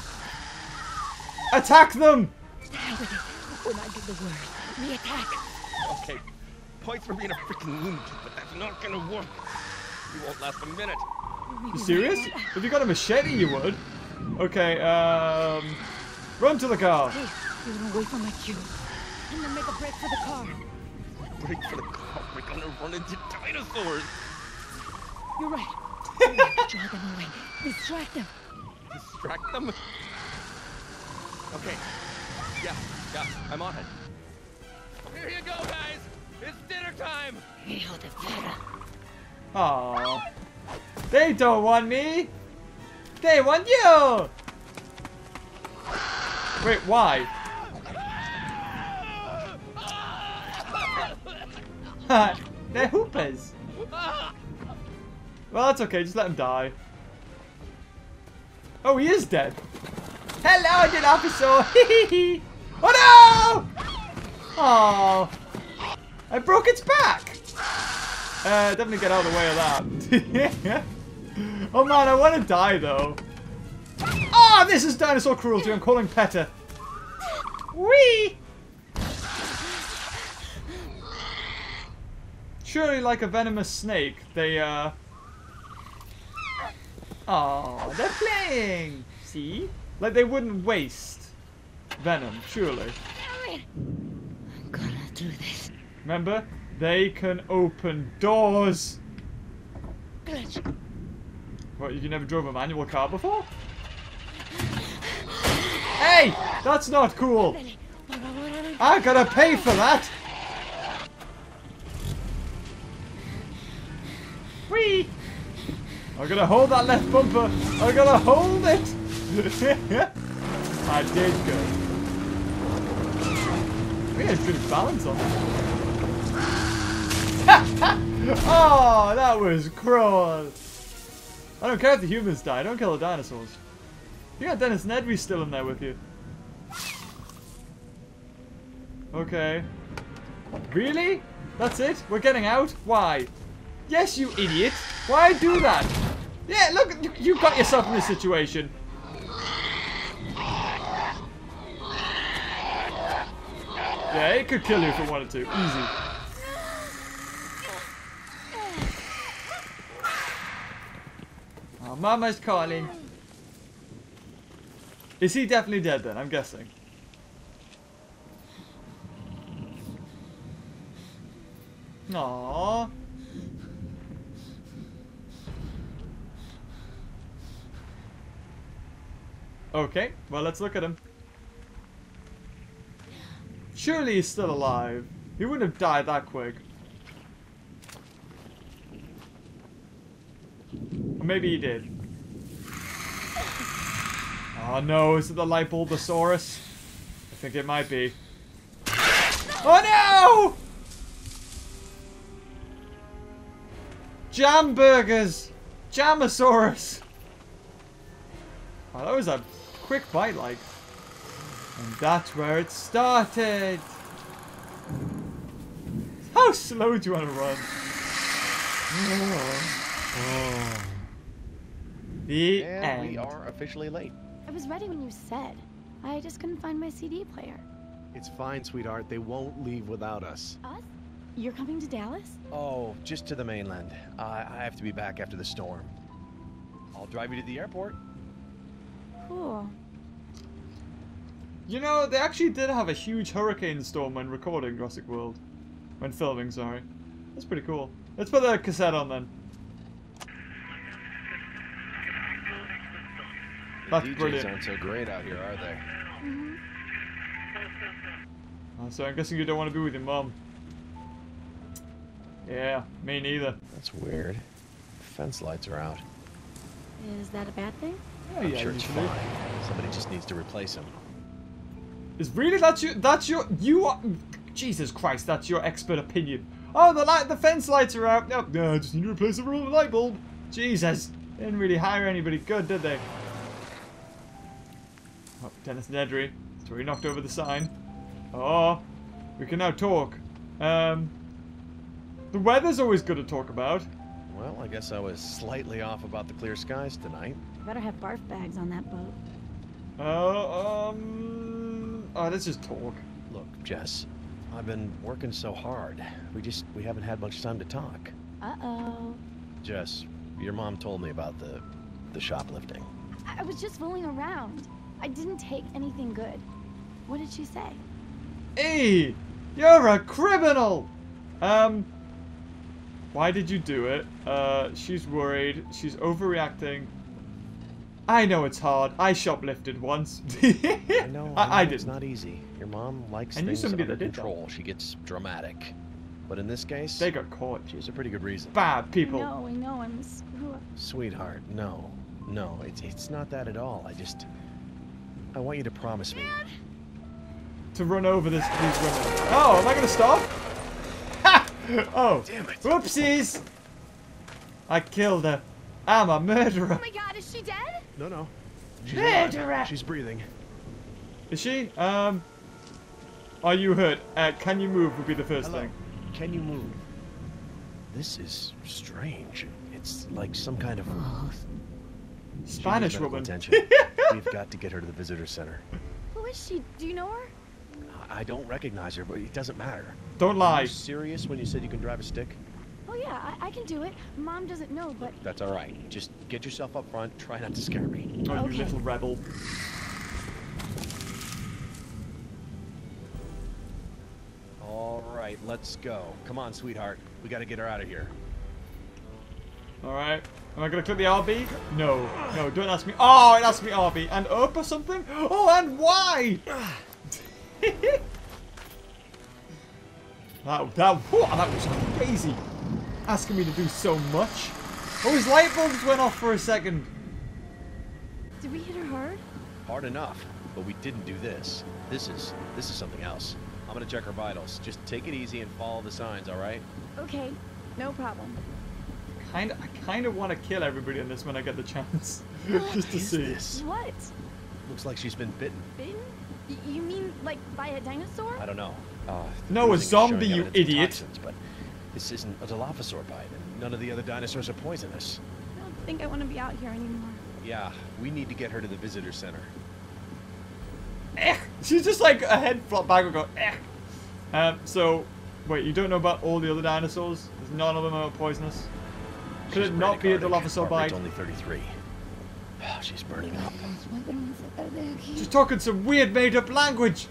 attack them. Hell with it. When I give the word, we attack. Okay, points for being a freaking lunatic, but that's not gonna work. You won't last a minute. You serious? If you got a machete, you would. Okay. Um, run to the car. Hey, you run away from my cue. And then make a break for the car. Break for the car. We're gonna run into dinosaurs. You're right. Draw them away. Distract them. Distract them. Okay. Yeah, yeah, I'm on it. Here you go, guys. It's dinner time. Hijo de perra. Aww. They don't want me. They want you. Wait, why? They're hoopers. Well, that's okay. Just let him die. Oh, he is dead. Hello, dead officer. Oh no! Oh, I broke its back. Uh, definitely get out of the way of that. Oh man, I want to die though. Oh, this is dinosaur cruelty. I'm calling PETA. Whee! Surely, like a venomous snake, they uh. Oh, they're playing. See, like they wouldn't waste venom. Surely. I'm gonna do this. Remember, they can open doors. Clutch. What, you never drove a manual car before? Hey! That's not cool! I gotta pay for that! Whee! I gotta hold that left bumper! I gotta hold it! I did good. We had good balance on that. Oh, that was cruel! I don't care if the humans die, don't kill the dinosaurs. You got Dennis Nedry still in there with you. Okay. Really? That's it? We're getting out? Why? Yes, you idiot! Why do that? Yeah, look, you, you got yourself in this situation. Yeah, it could kill you if it wanted to. Easy. Oh, Mama's calling. Is he definitely dead then? I'm guessing. Aww. Okay, well, let's look at him. Surely he's still alive. He wouldn't have died that quick. Or maybe he did. Oh no, is it the Lipoldosaurus? I think it might be. Oh no! Jam burgers! Jamosaurus! Oh, that was a quick bite, like. And that's where it started. How slow do you want to run? Oh. Oh. The And end. we are officially late. I was ready when you said. I just couldn't find my C D player. It's fine, sweetheart. They won't leave without us. Us? You're coming to Dallas? Oh, just to the mainland. I I have to be back after the storm. I'll drive you to the airport. Cool. You know, they actually did have a huge hurricane storm when recording Jurassic World. When filming, sorry. That's pretty cool. Let's put the cassette on then. That's The D Js brilliant. aren't so great out here, are they? Mm-hmm. Oh, so I'm guessing you don't want to be with your mum. Yeah, me neither. That's weird. Fence lights are out. Is that a bad thing? Oh, I'm yeah, sure it's usually. fine. Somebody just needs to replace them. Is really that's your that's your you are Jesus Christ, that's your expert opinion. Oh, the light the fence lights are out. No, no, I just need to replace the light bulb. Jesus. They didn't really hire anybody good, did they? Oh, Dennis Nedry. So he knocked over the sign. Oh, we can now talk. Um, the weather's always good to talk about. Well, I guess I was slightly off about the clear skies tonight. Better have barf bags on that boat. Oh, um, oh, let's just talk. Look, Jess, I've been working so hard. We just, we haven't had much time to talk. Uh-oh. Jess, your mom told me about the, the shoplifting. I, I was just fooling around. I didn't take anything good. What did she say? Hey, you're a criminal! Um, why did you do it? Uh, she's worried. She's overreacting. I know it's hard. I shoplifted once. I know, I, know I, I it's did. not easy. Your mom likes I knew things somebody under that did that. control. She gets dramatic. But in this case, They got caught. she has a pretty good reason. Bad people. No, I know I'm screw up. Sweetheart, no. No, it's, it's not that at all. I just... I want you to promise me. To run over this, these women. Oh, am I gonna stop? Ha! Oh. Damn it. Whoopsies! I killed her. I'm a murderer. Oh my god, is she dead? No, no. She's Murderer! alive. She's breathing. Is she? Um. Are you hurt? Uh, can you move? Would be the first Hello. thing. Can you move? This is strange. It's like some kind of... She Spanish needs medical woman. attention. We've got to get her to the visitor center. Who is she? Do you know her? I don't recognize her, but it doesn't matter. Don't Are lie. you serious when you said you can drive a stick? Oh yeah, I, I can do it. Mom doesn't know, but That's all right. Just get yourself up front. Try not to scare me. Oh, Okay. you little rebel. All right, let's go. Come on, sweetheart. We got to get her out of here. Alright. Am I gonna click the R B? No. No, don't ask me. Oh, it asked me R B. And up or something? Oh, and Y! that, that, whoa, that was crazy. Asking me to do so much. Oh, his light bulbs went off for a second. did we hit her hard? Hard enough, but we didn't do this. This is this is something else. I'm gonna check her vitals. Just take it easy and follow the signs, all right? Okay, no problem. Kind of, I kind of want to kill everybody in this when I get the chance. Just to is see. this? What? Looks like she's been bitten. Bitten? Y- you mean like by a dinosaur? I don't know. Uh, No, a bruising is zombie, showing you evidence of idiot. toxins, but this isn't a Dilophosaur bite, and none of the other dinosaurs are poisonous. I don't think I want to be out here anymore. Yeah, we need to get her to the visitor center. Eh. She's just like a head flop back and go, eh. Um, so, wait, you don't know about all the other dinosaurs? There's none of them are poisonous? Could She's it not be a bradycardic. Dilophosaur Heart rate's bite? only thirty-three. She's burning up. She's talking some weird made-up language.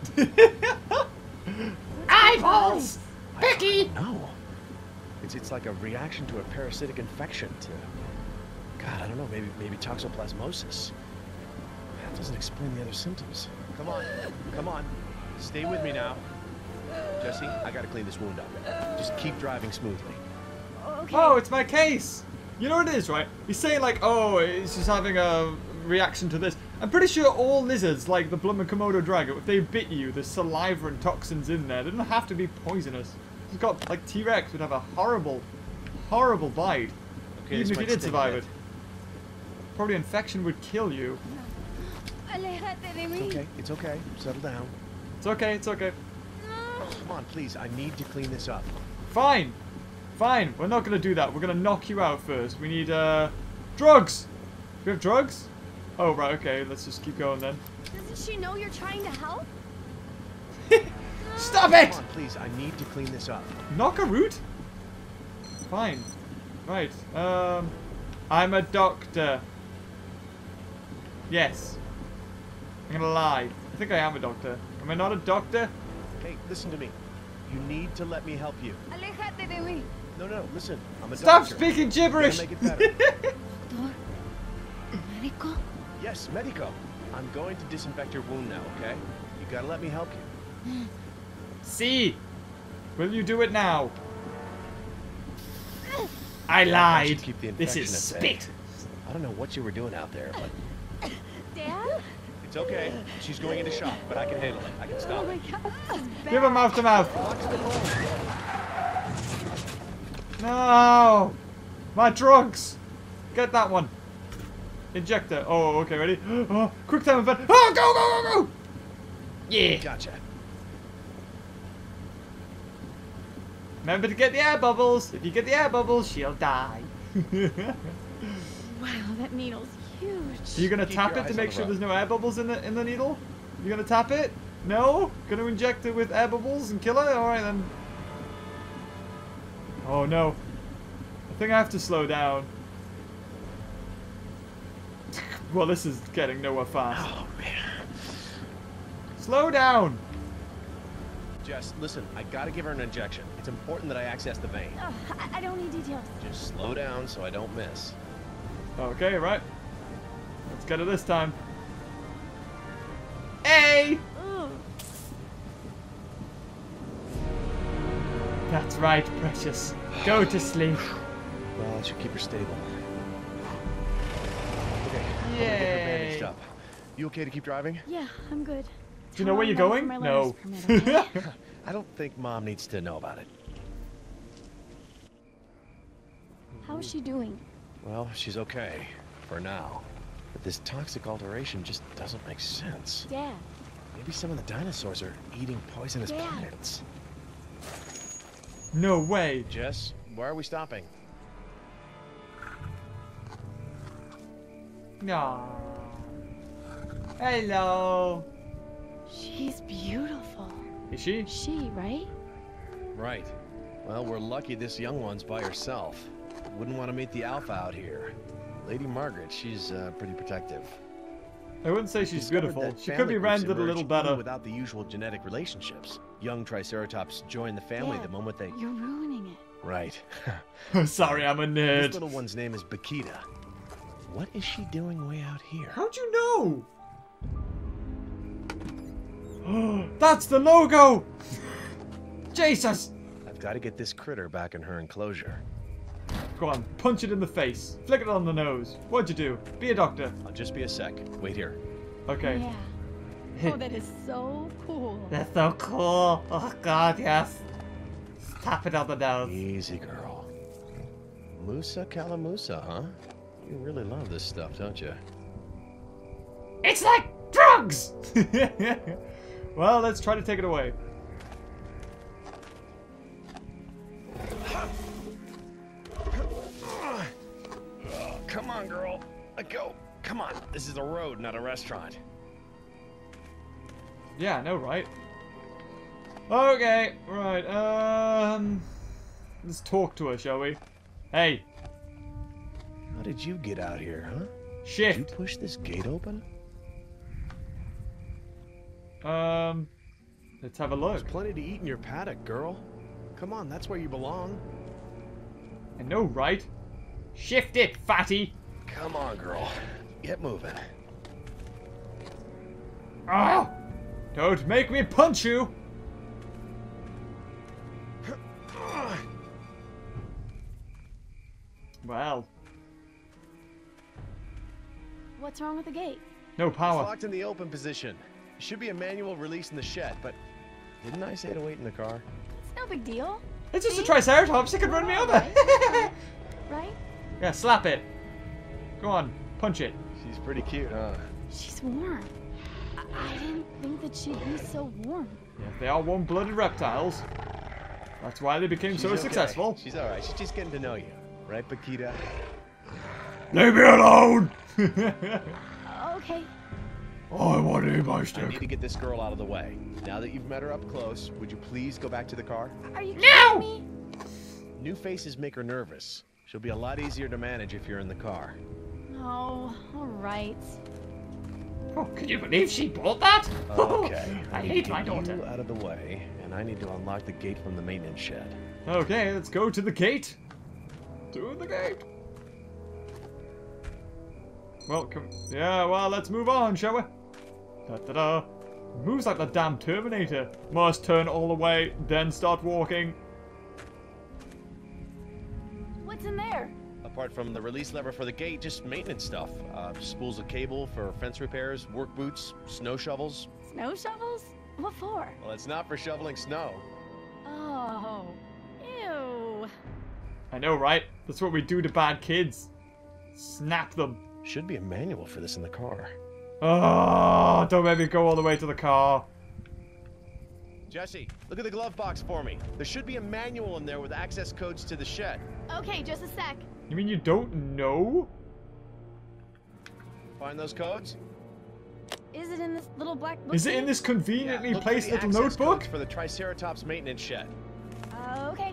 Eyeballs! Picky! No. It's it's like a reaction to a parasitic infection. To God, I don't know. Maybe maybe toxoplasmosis. Doesn't explain the other symptoms. Come on, come on. Stay with me now. Jesse, I gotta clean this wound up. Just keep driving smoothly. Okay. Oh, it's my case! You know what it is, right? He's saying like, oh, he's just having a reaction to this. I'm pretty sure all lizards, like the Blum and Komodo dragon, if they bit you, there's saliva and toxins in there. They don't have to be poisonous. He's got, like, T-Rex would have a horrible, horrible bite. Okay, even if you did survive it. it. Probably infection would kill you. Aléjate de mí. Okay, it's okay. Settle down. It's okay, it's okay. Come on, please. I need to clean this up. Fine. Fine. We're not going to do that. We're going to knock you out first. We need, uh, drugs. Do we have drugs? Oh, right, okay. Let's just keep going then. Doesn't she know you're trying to help? Stop it! Come on, please. I need to clean this up. Knock a root? Fine. Right. Um, I'm a doctor. Yes. I'm gonna lie. I think I am a doctor. Am I not a doctor? Hey, listen to me. You need to let me help you. Aléjate de mí. No, no, listen. I'm a Stop doctor. speaking gibberish! Gotta make it better. Doctor. Médico. Yes, medico. I'm going to disinfect your wound now, okay? You gotta let me help you. See? Will you do it now? I I should lied. keep the This is infection at bay. spit. I don't know what you were doing out there, but Dad? it's okay. She's going into shock, but I can handle it. I can stop Oh my it. God. Give him mouth to mouth. Watch the bone. No! My drugs! Get that one. Injector. Oh, okay, ready? Oh, quick time event. Oh, go, go, go, go! Yeah. Gotcha. Remember to get the air bubbles. If you get the air bubbles, she'll die. Wow, that needle's huge. Are you gonna Keep tap your it to eyes make on the sure road. there's no air bubbles in the in the needle? You gonna tap it? No? Gonna inject it with air bubbles and kill her? Alright then. Oh no. I think I have to slow down. Well, this is getting nowhere fast. Oh, man. Slow down! Jess, listen, I gotta give her an injection. It's important that I access the vein. Oh, I, I don't need details. Just slow down so I don't miss. Okay, right. Let's get it this time. Hey! Ugh. That's right, precious. Go to sleep. Well, that should keep her stable. Okay, I'm gonna get her Yay. bandaged up. You okay to keep driving? Yeah, I'm good. Do you know where you're going? No. I don't think Mom needs to know about it. How is she doing? Well, she's okay. For now. But this toxic alteration just doesn't make sense. Dad. Maybe some of the dinosaurs are eating poisonous Dad. plants. No way. Jess, where are we stopping? No. Hello. She's beautiful. Is she? She, right? Right. Well, we're lucky this young one's by herself. Wouldn't want to meet the alpha out here. Lady Margaret, she's uh, pretty protective. I wouldn't say she's Discovered beautiful. that She could family be groups rendered a emerge little even better. without the usual genetic relationships. Young Triceratops join the family Dad, the moment they... You're ruining it. Right. Sorry, I'm a This nerd. little one's name is Bakita. What is she doing way out here? How'd you know? That's the logo! Jesus! I've got to get this critter back in her enclosure. Go on, punch it in the face. Flick it on the nose. What'd you do? Be a doctor. I'll just be a sec. Wait here. Okay. Yeah. Oh, that is so cool. That's so cool. Oh god, yes. Tap it on the nose. Easy, girl. Musa Calamusa, huh? You really love this stuff, don't you? It's like drugs! Well, let's try to take it away. Oh, come on, girl. Let go. Come on. This is a road, not a restaurant. Yeah, I know, right? Okay, right, um... let's talk to her, shall we? Hey, How did you get out here, huh? Did you shift. push this gate open? Um, let's have a look. There's plenty to eat in your paddock, girl. Come on, that's where you belong. I know, right? Shift it, fatty! Come on, girl. Get moving. Ah! Don't make me punch you! Well. What's wrong with the gate? No power. It's locked in the open position. There should be a manual release in the shed, but didn't I say to wait in the car? It's no big deal. It's just See? a Triceratops. It could run me over. Right? Right? Yeah, slap it. Go on, punch it. She's pretty cute, huh? She's warm. I, I didn't think that she'd be so warm. Yeah, they are warm-blooded reptiles. That's why they became She's so okay. successful. She's all right. She's just getting to know you, right, Paquita? Leave me alone! Okay. I want to eat my I stick. need to get this girl out of the way. Now that you've met her up close, would you please go back to the car? Are you No! kidding me? New faces make her nervous. She'll be a lot easier to manage if you're in the car. Oh, all right. Oh, can you believe she bought that? Okay. I need to hate my get daughter. you out of the way, and I need to unlock the gate from the maintenance shed. Okay, let's go to the gate. To the gate. Welcome. Yeah, well, let's move on, shall we? Da da da. Moves like the damn Terminator. Must turn all the way, then start walking. What's in there? Apart from the release lever for the gate, just maintenance stuff. Uh, spools of cable for fence repairs, work boots, snow shovels. Snow shovels? What for? Well, it's not for shoveling snow. Oh. Ew. I know, right? That's what we do to bad kids. Snap them. Should be a manual for this in the car. Oh, don't make me go all the way to the car. Jesse, look at the glove box for me. There should be a manual in there with access codes to the shed. Okay, just a sec. You mean you don't know? Find those codes? Is it in this little black book? Is it in thing? this conveniently Look for placed the little access notebook? codes for the Triceratops maintenance shed. Uh, okay.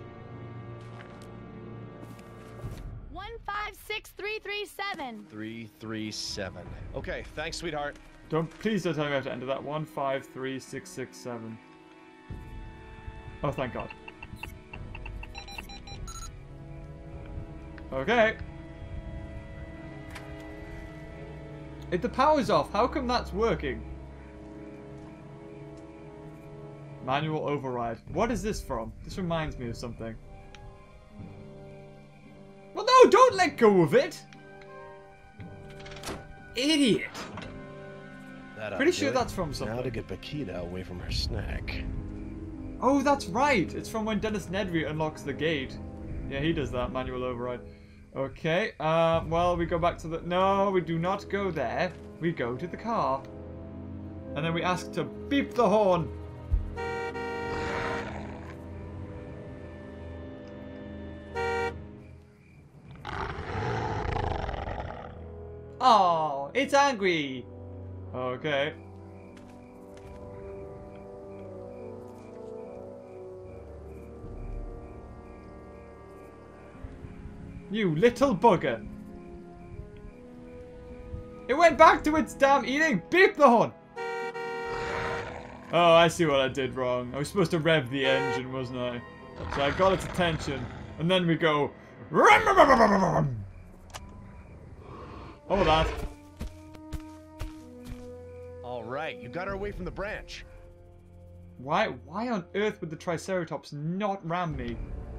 One five six three three seven. three three seven. Okay, thanks, sweetheart. Don't please don't tell me I have to enter that. One five three six six seven. Oh, thank God. Okay. If the power's off, how come that's working? Manual override. What is this from? This reminds me of something. Well, no, don't let go of it! Idiot! That ought Pretty to sure do it. that's from something. Now to get Paquita away from her snack. Oh, that's right! It's from when Dennis Nedry unlocks the gate. Yeah, he does that, manual override. Okay, uh, well, we go back to the... No, we do not go there. We go to the car. And then we ask to beep the horn. Oh, it's angry. Okay. You little bugger. It went back to its damn eating. Beep the horn. Oh, I see what I did wrong. I was supposed to rev the engine, wasn't I? So I got its attention. And then we go... Oh, that. All right, you got her away from the branch. Why, why on earth would the Triceratops not ram me?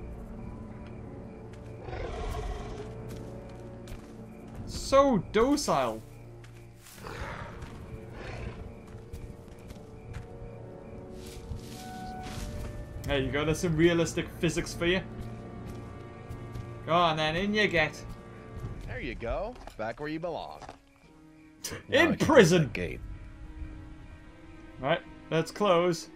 So docile. There you go, there's some realistic physics for you. Go on then, in you get. There you go, back where you belong. In prison! Gate. Right, let's close.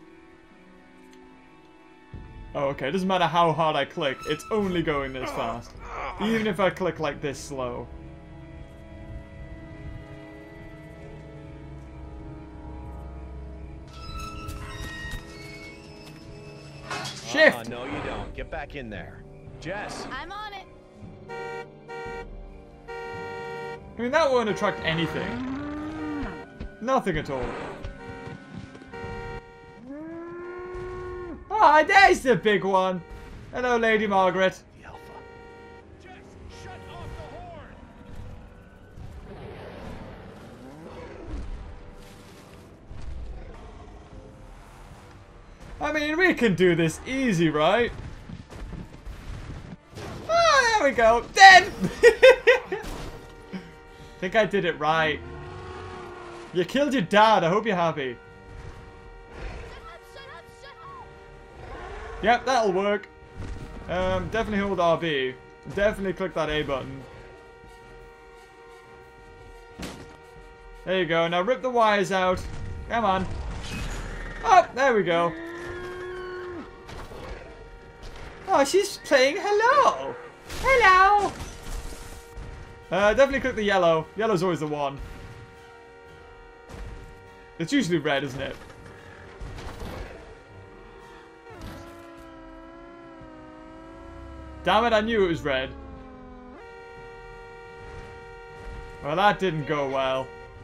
Oh, okay, doesn't matter how hard I click, it's only going this fast. Even if I click like this slow. Shift! Uh, no, you don't. Get back in there. Jess! I'm on it. I mean, that won't attract anything. Nothing at all. Ah, there's the big one. Hello, Lady Margaret. The Alpha. Jess, shut off the horn! I mean, we can do this easy, right? Ah, there we go. Dead! Think I did it right. You killed your dad. I hope you're happy. Yep, that'll work. Um, definitely hold R B. Definitely click that A button. There you go. Now rip the wires out. Come on. Oh, there we go. Oh, she's playing hello. Hello. Uh, definitely click the yellow. Yellow's always the one. It's usually red, isn't it? Damn it, I knew it was red. Well, that didn't go well.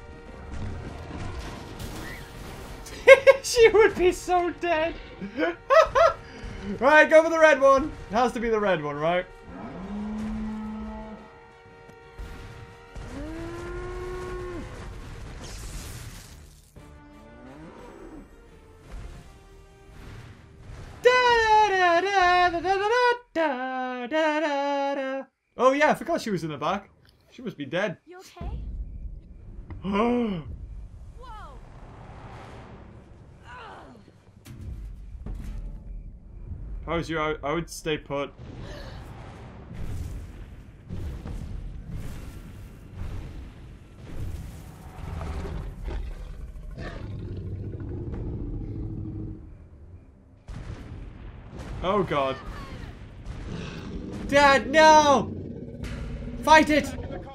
She would be so dead. Right, go for the red one. It has to be the red one, right? Oh yeah, I forgot she was in the back. She must be dead. You okay? Oh. If I was you, I, I would stay put. Oh god. Dad, no! Fight it!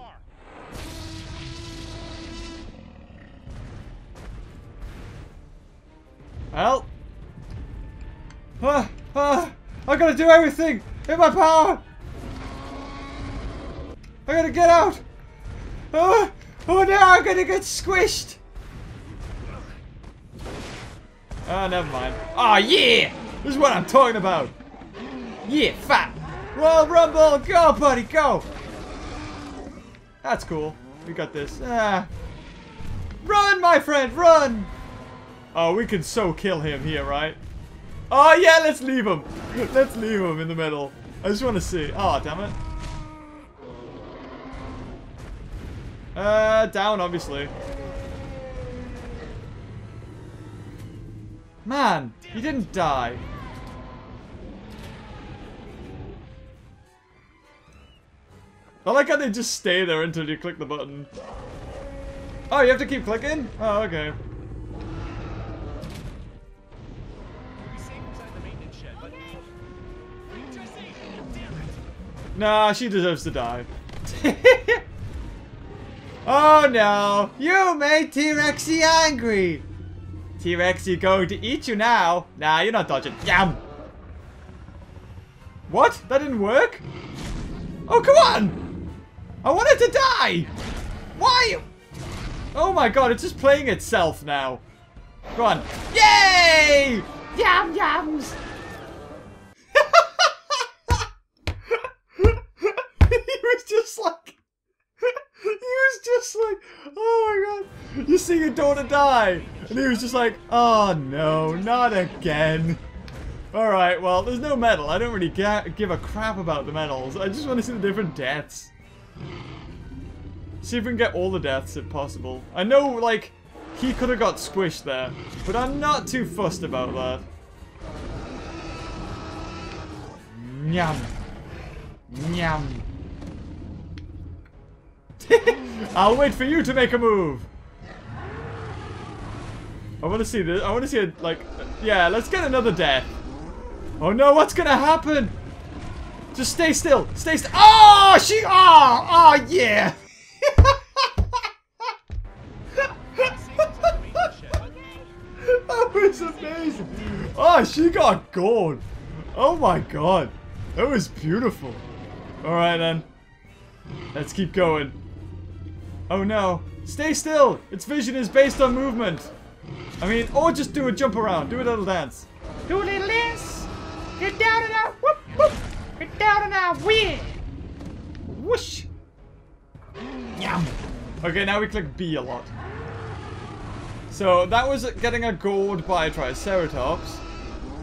Well. Ah, ah, I gotta do everything in my power! I gotta get out! Oh, oh no, I'm gonna get squished! Ah, oh, never mind. Oh yeah! This is what I'm talking about! Yeah, fat! Royal Rumble! Go, buddy, go! That's cool. We got this. Ah. Run, my friend, run! Oh, we can so kill him here, right? Oh, yeah, let's leave him. Let's leave him in the middle. I just want to see. Oh, damn it. Uh, down, obviously. Man, he didn't die. I like how they just stay there until you click the button. Oh, you have to keep clicking? Oh, okay. Nah, she deserves to die. Oh no! You made T-Rexy angry! T-Rexy going to eat you now. Nah, you're not dodging. Yum! What? That didn't work? Oh, come on! I wanted to die! Why? Oh my god, it's just playing itself now. Go on. Yay! Yum yums! He was just like... He was just like... Oh my god. You see your daughter die. And he was just like... Oh no, not again. Alright, well, there's no medal. I don't really give a crap about the medals. I just want to see the different deaths. See if we can get all the deaths if possible. I know, like, he could have got squished there. But I'm not too fussed about that. Nyam. Nyam. I'll wait for you to make a move. I want to see this. I want to see it, like, yeah, let's get another death. Oh no, what's gonna happen? Just stay still. Stay still. Oh, she. Oh, oh, yeah. That was amazing. Oh, she got gold. Oh my god. That was beautiful. Alright then. Let's keep going. Oh no. Stay still. Its vision is based on movement. I mean, or just do a jump around. Do a little dance. Do a little dance. Get down and out. Whoop, whoop. Get down and out. Whee. Whoosh. Yum. Okay, now we click B a lot. So that was getting a gold by Triceratops.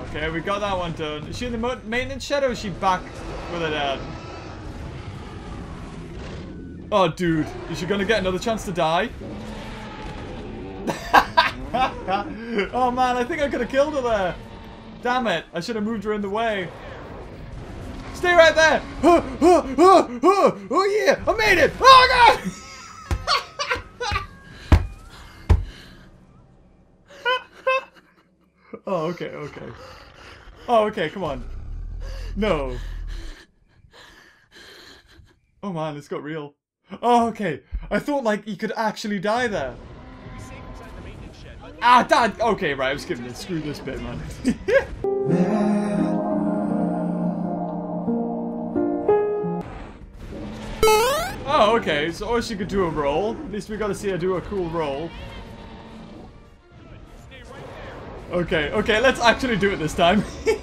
Okay, we got that one done. Is she in the mo maintenance shed or is she back with her dad? Oh, dude. Is she gonna get another chance to die? Oh, man. I think I could have killed her there. Damn it. I should have moved her in the way. Stay right there. Oh, oh, oh, oh, oh yeah. I made it. Oh, God. Oh, okay, okay. Oh, okay, come on. No. Oh man, it's got real. Oh, okay. I thought like you could actually die there. Ah, Dad! Okay, right, I was skipping it. Screw this bit, man. Oh, okay, so or she could do a roll. At least we got to see her do a cool roll. Okay, okay, let's actually do it this time.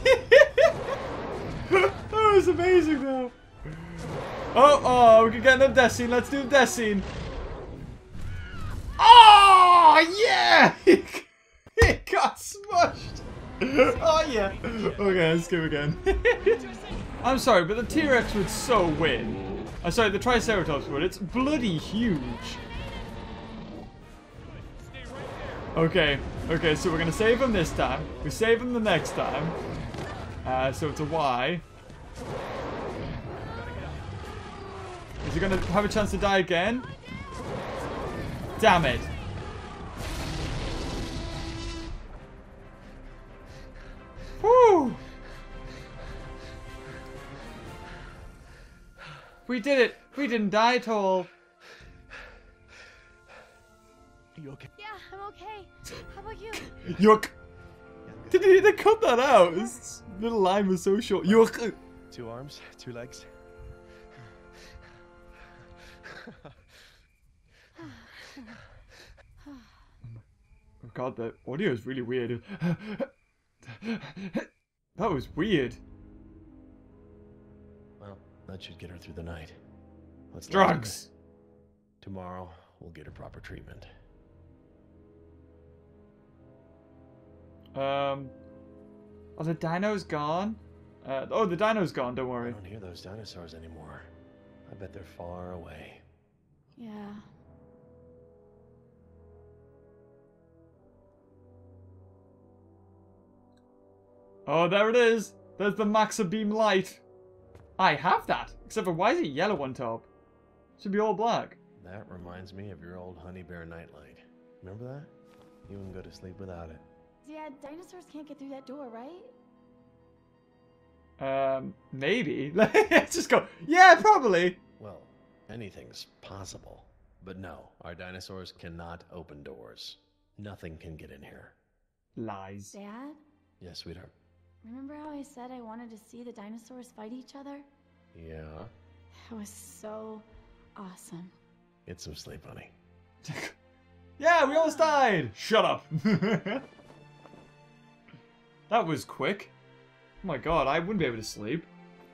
That was amazing, though. Oh, oh, we can get another death scene. Let's do the death scene. Oh, yeah! It got smushed. Oh, yeah. Okay, let's go again. I'm sorry, but the T-Rex would so win. I'm sorry, the Triceratops would. It's bloody huge. Okay, okay, so we're gonna save him this time. We save him the next time. Uh, so it's a Y. Is he gonna have a chance to die again? Damn it. Woo! We did it! We didn't die at all. You okay? Yeah, I'm okay. How about you? Yuck! Did they, they cut that out? This little line was so short. Yuck! Two arms, two legs. Oh god, the audio is really weird. That was weird. Well, that should get her through the night. Let's Drugs! Tomorrow, we'll get her proper treatment. Um, are the dinos gone? Uh, oh, the dino's gone, don't I worry. don't hear those dinosaurs anymore. I bet they're far away. Yeah. Oh, there it is. There's the Maxa Beam light. I have that. Except for why is it yellow on top? Should be all black. That reminds me of your old honey bear nightlight. Remember that? You wouldn't go to sleep without it. Yeah, dinosaurs can't get through that door, right? Um, maybe. Let's just go. Yeah, probably. Well, anything's possible. But no, our dinosaurs cannot open doors. Nothing can get in here. Lies. Dad? Yes, sweetheart. Remember how I said I wanted to see the dinosaurs fight each other? Yeah. That was so awesome. Get some sleep, honey. Yeah, we almost died. Shut up. That was quick. Oh my god, I wouldn't be able to sleep.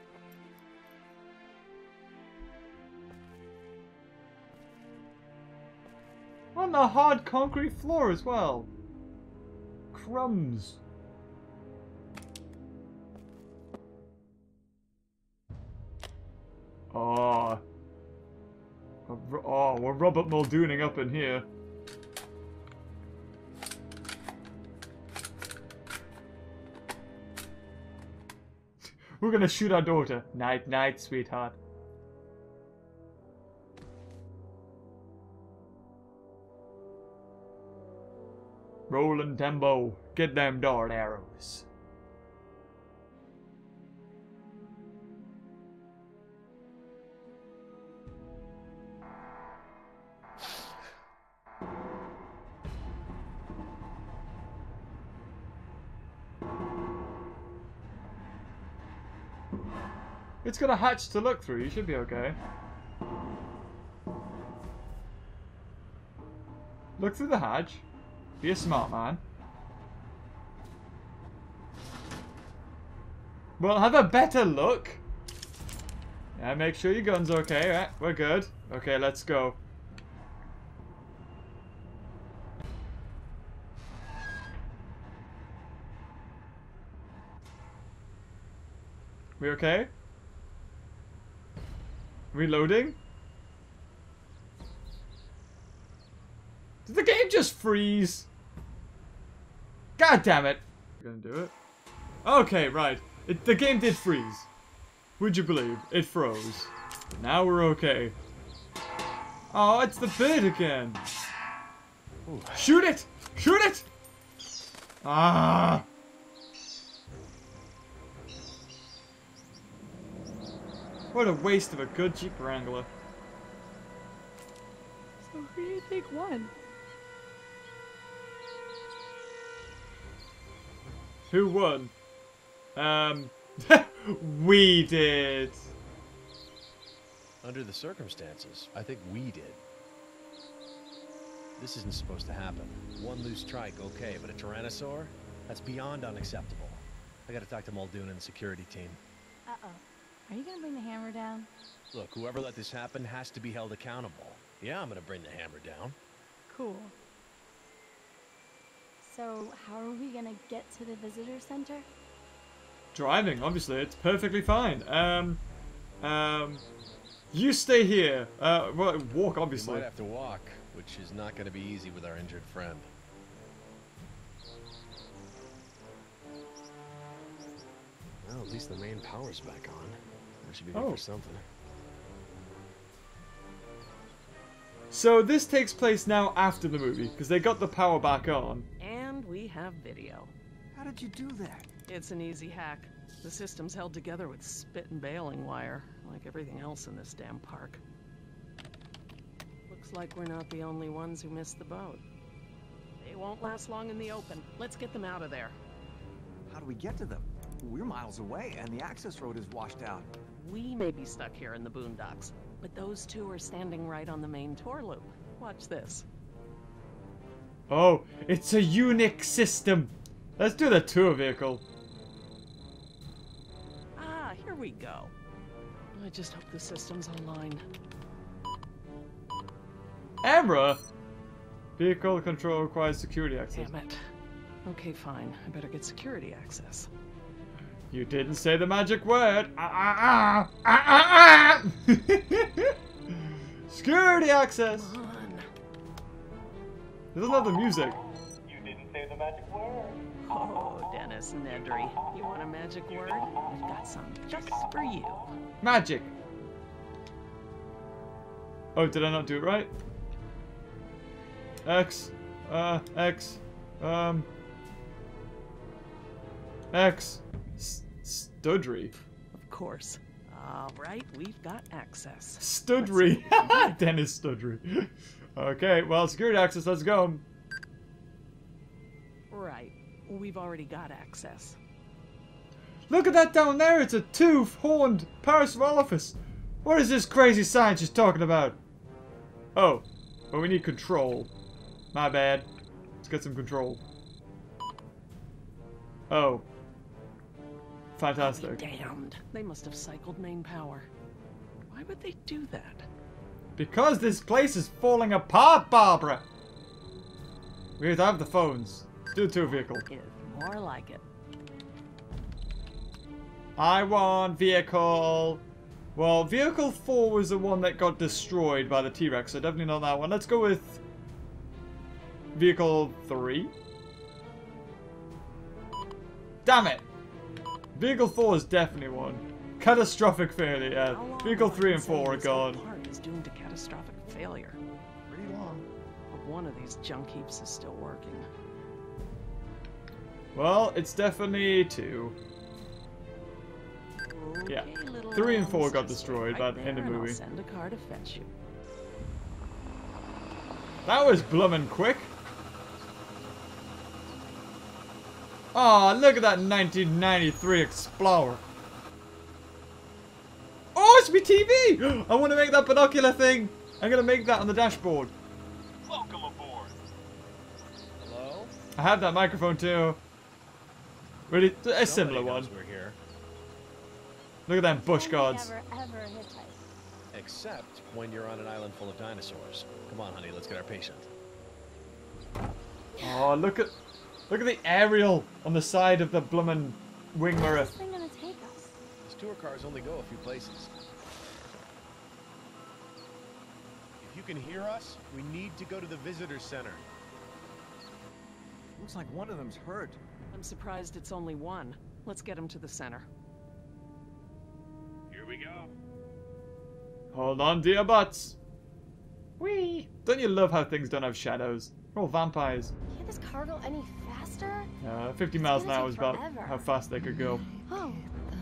On the hard concrete floor as well. Crumbs. Oh. Oh, we're Robert Muldooning up in here. We're gonna shoot our daughter. Night, night, sweetheart. Rollin' tempo. Get them dart arrows. It's got a hatch to look through, you should be okay. Look through the hatch. Be a smart man. Well, have a better look. Yeah, make sure your gun's okay, right? We're good. Okay, let's go. We okay? Reloading? Did the game just freeze? God damn it. We're gonna do it. Okay, right. It, the game did freeze. Would you believe? It froze. Now we're okay. Oh, it's the bird again. Ooh. Shoot it! Shoot it! Ah! What a waste of a good Jeep Wrangler. So who do you think won? Who won? Um, we did. Under the circumstances, I think we did. This isn't supposed to happen. One loose trike, okay, but a Tyrannosaur? That's beyond unacceptable. I gotta talk to Muldoon and the security team. Uh-oh. Are you gonna bring the hammer down? Look, whoever let this happen has to be held accountable. Yeah, I'm gonna bring the hammer down. Cool. So, how are we gonna get to the visitor center? Driving, obviously. It's perfectly fine. Um, um, you stay here. Uh, well, walk, obviously. We might have to walk, which is not gonna be easy with our injured friend. Well, at least the main power's back on. That should be good Oh. for something. So this takes place now after the movie, because they got the power back on. And we have video. How did you do that? It's an easy hack. The system's held together with spit and baling wire, like everything else in this damn park. Looks like we're not the only ones who missed the boat. They won't last long in the open. Let's get them out of there. How do we get to them? We're miles away, and the access road is washed out. We may be stuck here in the boondocks, but those two are standing right on the main tour loop. Watch this. Oh, it's a Unix system. Let's do the tour vehicle. Ah, here we go. I just hope the system's online. Camera? Vehicle control requires security access. Damn it. Okay, fine. I better get security access. You didn't say the magic word. Ah, ah, ah, ah, ah, ah. Security access. Come on. There's another music. You didn't say the magic word. Oh, Dennis Nedry. You want a magic word? I've got some just for you. Magic. Oh, did I not do it right? X. Uh, X. Um. X. S Studry. Of course. All right, we've got access. Studry. Dennis Studry. Okay, well, security access, let's go. Right. We've already got access. Look at that down there. It's a two-horned Parasaurolophus. What is this crazy science she's talking about? Oh. But we need control. My bad. Let's get some control. Oh. Fantastic. I'll be damned. They must have cycled main power. Why would they do that? Because this place is falling apart, Barbara. We have to have the phones. Do the tour vehicle. Is more like it. I want vehicle. Well, vehicle four was the one that got destroyed by the T-Rex, so definitely not that one. Let's go with vehicle three. Damn it! Vehicle four is definitely one. Catastrophic failure, yeah. Vehicle three and four are gone. This whole park is doomed to catastrophic failure. Pretty long. But one of these junk heaps is still working. Well, it's definitely two. Okay, Yeah. little Three and lambs, four got stay destroyed right by- in the there and I'll movie. send a car to fetch you. That was bloomin' quick. Oh, look at that nineteen ninety-three Explorer. Oh, it's me T V! I want to make that binocular thing. I'm going to make that on the dashboard. Welcome aboard. Hello? I have that microphone too. Really, a similar Somebody one. knows we're here. Look at them bush Only guards. Ever, ever hitchhike. Except when you're on an island full of dinosaurs. Come on, honey, let's get our patient. Oh, look at look at the aerial on the side of the bloomin' wing mirror. Where's this thing gonna take us? This Tour cars only go a few places. If you can hear us, we need to go to the visitor center. Looks like one of them's hurt. I'm surprised it's only one. Let's get him to the center. Here we go. Hold on to your butts. Whee! Don't you love how things don't have shadows? They're all vampires. Can't this car go any faster? Uh, fifty miles an gonna hour take is about forever. how fast they could go. Oh,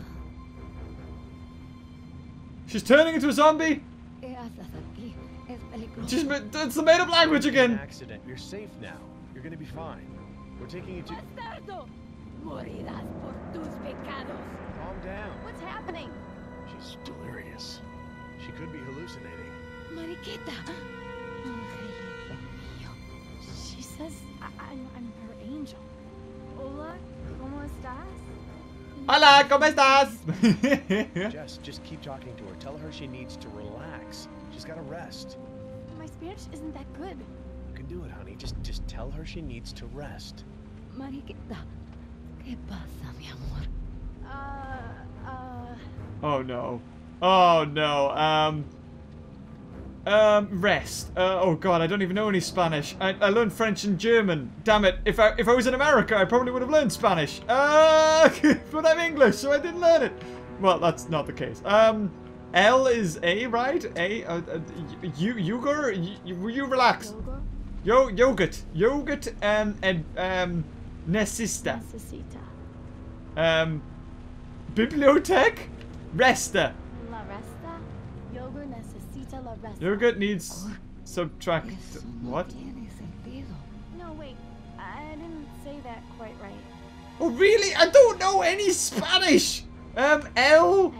She's turning into a zombie! ¿Qué haces aquí? Es peligroso. She's, ma- it's the made up language An again! accident. You're safe now. You're gonna be fine. We're taking you to... ¡Bastardo! Morirás por tus pecados. Calm down. what's happening? She's delirious. She could be hallucinating. Mariquita. Angelito mío. She says I I'm, I'm her angel. Hola, ¿cómo estás? Hola, ¿cómo estás? Jess, just keep talking to her. Tell her she needs to relax. She's gotta rest. My Spanish isn't that good. You can do it, honey. Just just tell her she needs to rest. Mariquita. ¿Qué pasa, mi amor? Uh, uh, Oh no. Oh no. Um. Um, rest. Uh, oh god, I don't even know any Spanish. I, I learned French and German. Damn it. If I if I was in America, I probably would have learned Spanish. Uh, but I'm English, so I didn't learn it. Well, that's not the case. Um, L is A, right? A. Uh, uh, you, Yugur, you, you relax. yoga? Yo, yogurt, yogurt, um, and um, necesita. Necesita. Um, bibliotech, resta. La resta. Yoga necesita la resta. Yogurt needs subtract. Eso no What? tiene sentido. No, wait. I didn't say that quite right. Oh, really? I don't know any Spanish. Um, L.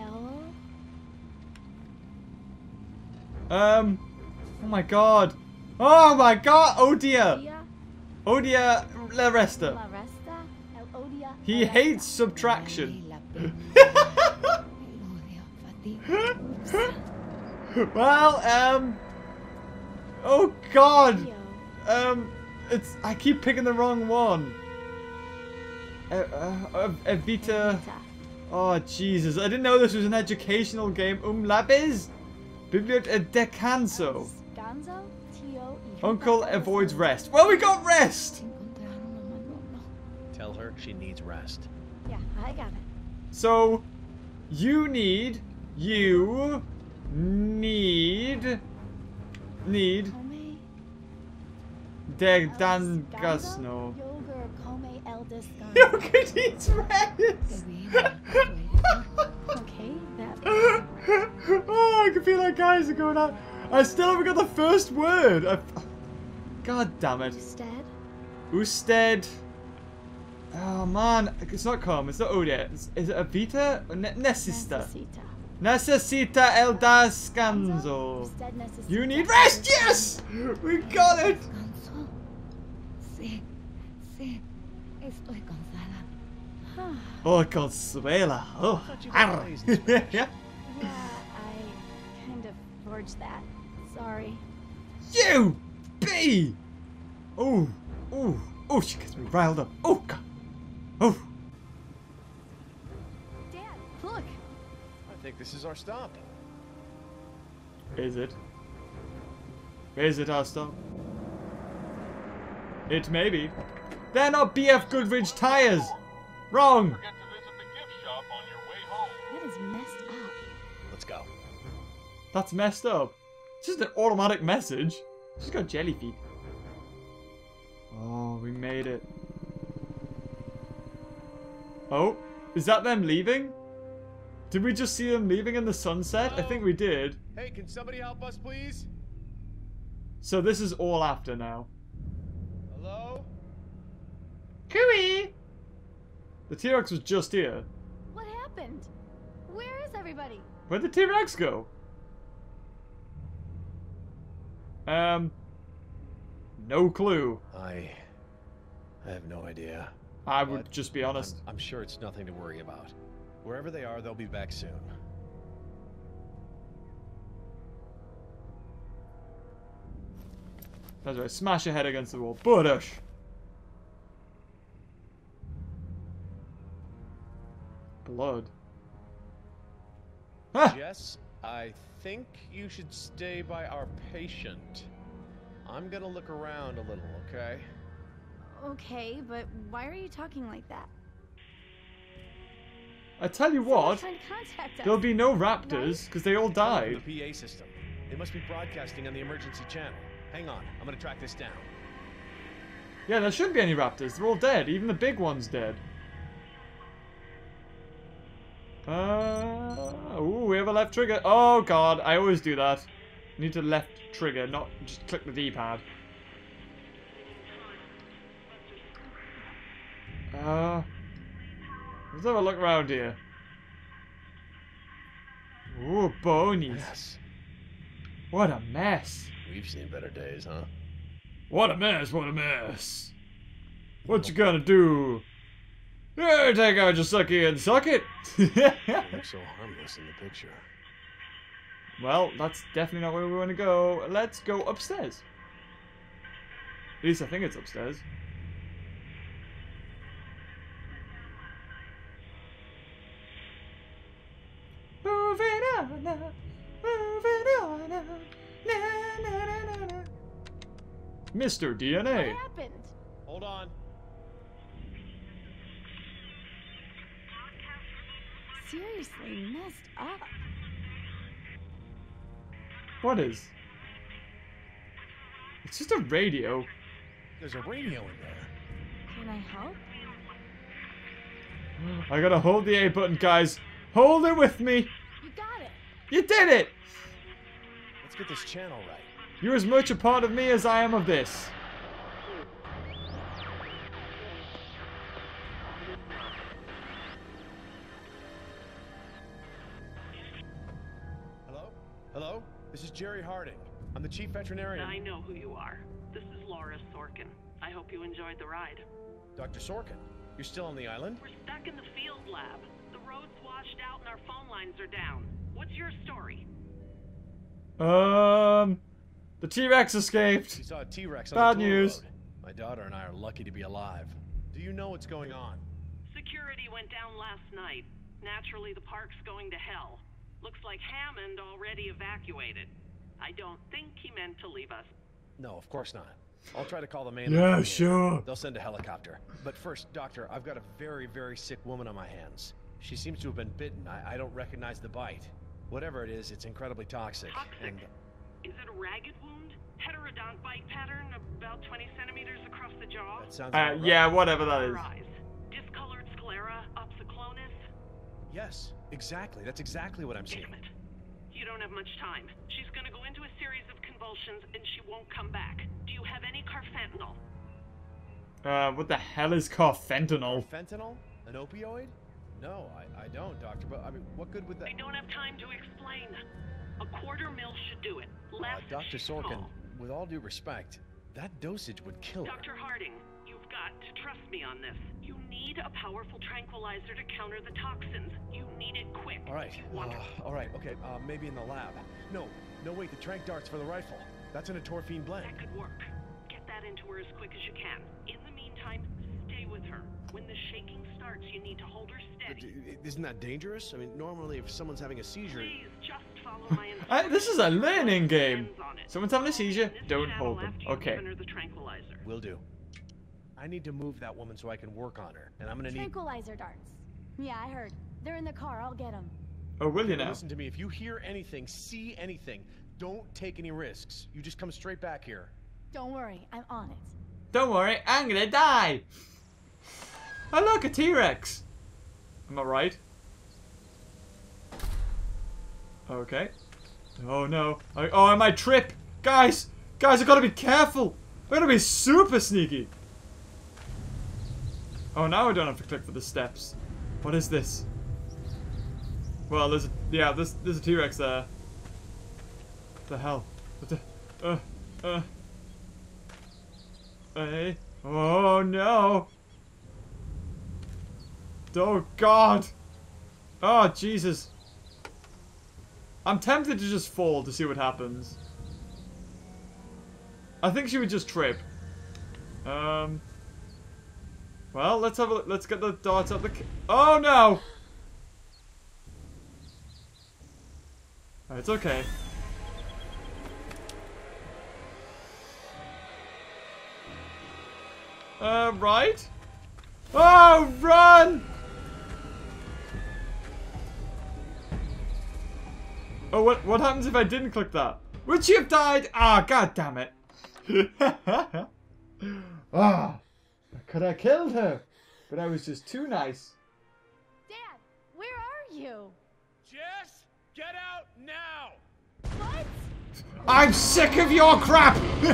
L. Um, oh my god. Oh my god. Oh dear. Dia. Oh dear. La resta. La resta. El odia. He la hates resta. subtraction. Vale la pena. El odio, fatiga. Well, um. Oh god. Yo. Um, it's I keep picking the wrong one. Uh, uh, Evita. Evita. Oh Jesus! I didn't know this was an educational game. Um labis, biblioteca descanso. Descanso. Tio. y Uncle Juca avoids descanso. rest. Well, we got rest. Encontraron a Manolo. Tell her she needs rest. Yeah, I got it. So, you need, you need, need Come. de el dangasno. descanso. Yoga come el descanso. Yogurt needs rest. Okay, that. Oh, I can feel like guys are going out. I still haven't got the first word. I... God damn it. Instead. Usted. Oh man, it's not come. It's not Odia. Is, is it Evita? Or ne necesita. Necesita. Necesita el descanso. Usted necesita. You need rest. Yes, we got it. Descanso. Sí, sí. Estoy cansada. Oh, Consuela. Oh. thought you Arr. got raised in Spanish. Yeah. Yeah, I kind of forged that. Sorry. You B. Oh, oh, oh! She gets me riled up. Oh God. Oh. Dad, look. I think this is our stop. Is it? Is it our stop? It may be. They're not B F Goodrich tires. Wrong. Forget to visit the gift shop on your way home. That is messed up. Let's go. That's messed up. It's just an automatic message. She's got jelly feet. Oh, we made it. Oh, is that them leaving? Did we just see them leaving in the sunset? I think we did. Hey, can somebody help us, please? So this is all after now. Hello? Cooey! The T-Rex was just here. What happened? Where is everybody? Where'd the T-Rex go? Um, no clue. I... I have no idea. I would But just be honest. I'm, I'm sure it's nothing to worry about. Wherever they are, they'll be back soon. That's right, smash your head against the wall. Buddish! Blood. Huh. Jess, I think you should stay by our patient. I'm gonna look around a little, okay? Okay, but why are you talking like that? I tell you Someone's what, trying to contact us. there'll be no raptors because they all Coming from died. the P A system. They must be broadcasting on the emergency channel. Hang on, I'm gonna track this down. Yeah, there shouldn't be any raptors. They're all dead. Even the big one's dead. Uh, ooh, we have a left trigger. Oh god, I always do that. Need to left trigger, not just click the D-pad. Uh, let's have a look around here. Ooh, bonies. Yes. What a mess. We've seen better days, huh? What a mess, what a mess. What you gonna do? Hey, take out your sucky and suck it. You look so harmless in the picture. Well, that's definitely not where we want to go. Let's go upstairs. At least I think it's upstairs. Moving on now, moving on now, na, na, na, na, na. Mister D N A. What happened? Hold on. Seriously messed up. What is? It's just a radio. There's a radio in there. Can I help? I gotta hold the A button, guys. Hold it with me. You got it. You did it. Let's get this channel right. You're as much a part of me as I am of this. Hello? Hello? This is Jerry Harding. I'm the chief veterinarian. I know who you are. This is Laura Sorkin. I hope you enjoyed the ride. Doctor Sorkin, you're still on the island? We're stuck in the field lab. The road's washed out and our phone lines are down. What's your story? Um, the T-Rex escaped. We saw a T-Rex on Bad the toll news. road. My daughter and I are lucky to be alive. Do you know what's going on? Security went down last night. Naturally, the park's going to hell. Looks like Hammond already evacuated. I don't think he meant to leave us. No, of course not. I'll try to call the main. Yeah, line. sure. They'll send a helicopter. But first, doctor, I've got a very, very sick woman on my hands. She seems to have been bitten. I, I don't recognize the bite. Whatever it is, it's incredibly toxic. Toxic? And Is it a ragged wound? Heterodont bite pattern, about twenty centimeters across the jaw? that sounds Uh, about right. yeah, whatever that is. Her eyes. Discolored sclera, opsoclonus? Yes, exactly. That's exactly what I'm seeing. Damn it. You don't have much time. She's gonna go into a series of convulsions and she won't come back. Do you have any carfentanil? Uh, what the hell is carfentanil? Fentanyl? An opioid? No, I, I don't, doctor. But I mean, what good would that? I don't have time to explain. A quarter mil should do it. Uh, Less Doctor she's Sorkin, small. with all due respect, that dosage would kill her. Doctor Harding, you've got to trust me on this. You need a powerful tranquilizer to counter the toxins. You need it quick. All right. You want Uh, all right. Okay. Uh, maybe in the lab. No. No. Wait. The tranq darts for the rifle. That's in a torphine blend. That could work. Get that into her as quick as you can. In the meantime, stay with her. When the shaking starts, you need to hold her But, steady. uh, isn't that dangerous? I mean, normally if someone's having a seizure. Please just follow my instructions. I, this is a learning game. Hands on it. Someone's having a seizure, This don't channel hold them. after you've Okay. given her the tranquilizer. Will do. I need to move that woman so I can work on her, and I'm gonna need. Tranquilizer darts. Yeah, I heard. They're in the car. I'll get them. Oh, will you Now, now? listen to me. If you hear anything, see anything, don't take any risks. You just come straight back here. Don't worry. I'm on it. Don't worry, I'm gonna die. Oh look, a T-Rex. Am I right? Okay. Oh no. I, oh, I might trip. Guys, guys, I gotta be careful. I gotta be super sneaky. Oh, now I don't have to click for the steps. What is this? Well, there's a, yeah, there's, there's a T-Rex there. What the hell? What the, uh, uh. Hey. Oh no. Oh god. Oh Jesus. I'm tempted to just fall to see what happens. I think she would just trip. Um. Well, let's have a look. Let's get the darts up the. Oh no! It's okay. Uh, right? Oh, run! Oh, what what happens if I didn't click that? Would she have died? Ah, god damn it. Ah, I could have killed her, but I was just too nice. Dad, where are you? Jess, get out now! What? I'm sick of your crap!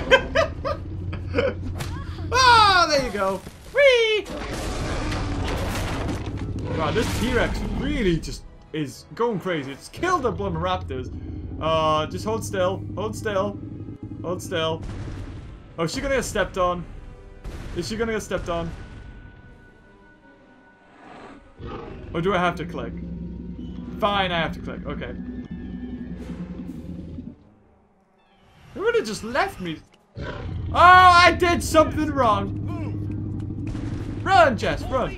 Ah, there you go. Whee! Wow, this T-Rex really just is going crazy. It's killed the blooming raptors. Uh, just hold still. Hold still. Hold still. Oh, is she gonna get stepped on? Is she gonna get stepped on? Or do I have to click? Fine, I have to click. Okay. It would have just left me. Oh, I did something wrong. Run, Jess, run.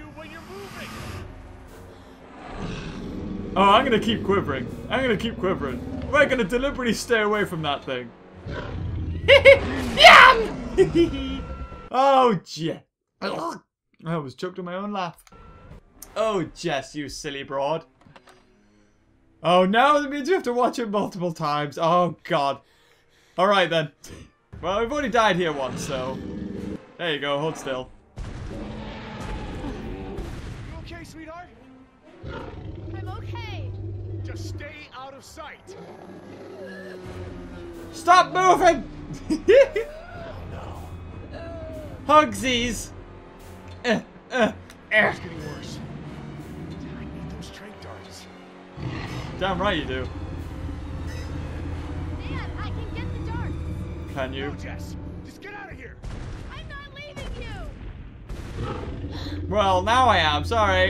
Oh, I'm gonna keep quivering. I'm gonna keep quivering. We're gonna deliberately stay away from that thing. Oh, Jess. I was choked on my own laugh. Oh, Jess, you silly broad. Oh, no, that means you have to watch it multiple times. Oh, God. Alright, then. Well, we've already died here once, so... There you go, hold still. You okay, sweetheart? I'm okay. Just stay out of sight. Stop moving! No. Hugsies! Uh, uh, uh. It's getting worse. I need those trank darts. Damn right you do. Dad, I can get the darts. Can you? No, Jess, just get out of here. I'm not leaving you. Well, now I am, sorry.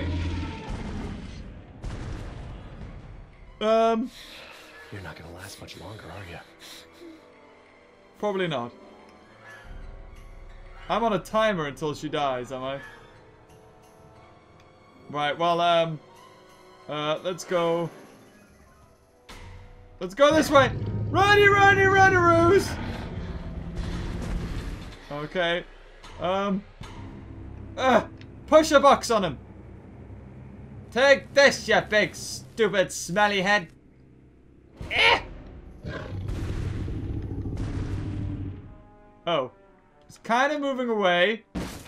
Um... You're not gonna last much longer, are you? Probably not. I'm on a timer until she dies, am I? Right, well, um... Uh, let's go... Let's go this way! Runny, runny, runnaroos! Okay. Um... Uh, push a box on him! Take this, you big, stupid, smelly head! Eh! Oh. It's kind of moving away.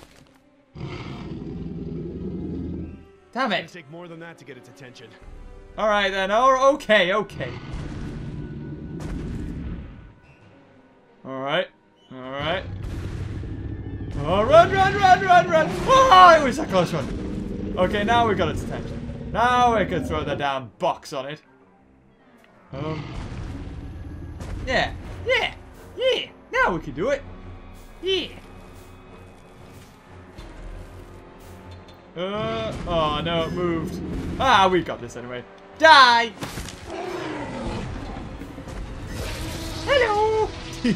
Damn it. It's gonna take more than that to get its attention. Alright then. Oh, okay, okay. Alright. Alright. Oh, run, run, run, run, run! Oh, it was a close one. Okay, now we got its attention. Now we can throw the damn box on it. Um. Yeah, yeah, yeah. Now we can do it. Yeah. Uh, oh no, it moved. Ah, we got this anyway. Die! Hello!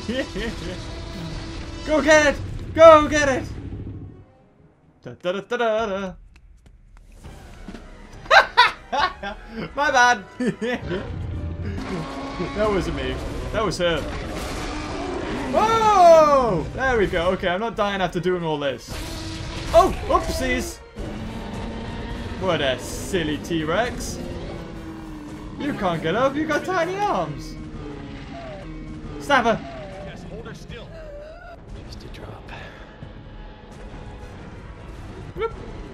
Go get it! Go get it! Da da da da da da. My bad! That wasn't me. That was her. Whoa! There we go. Okay, I'm not dying after doing all this. Oh! Oopsies! What a silly T-Rex. You can't get up. You got tiny arms. Stab her. Yes, hold her still. Just a drop. Whoop.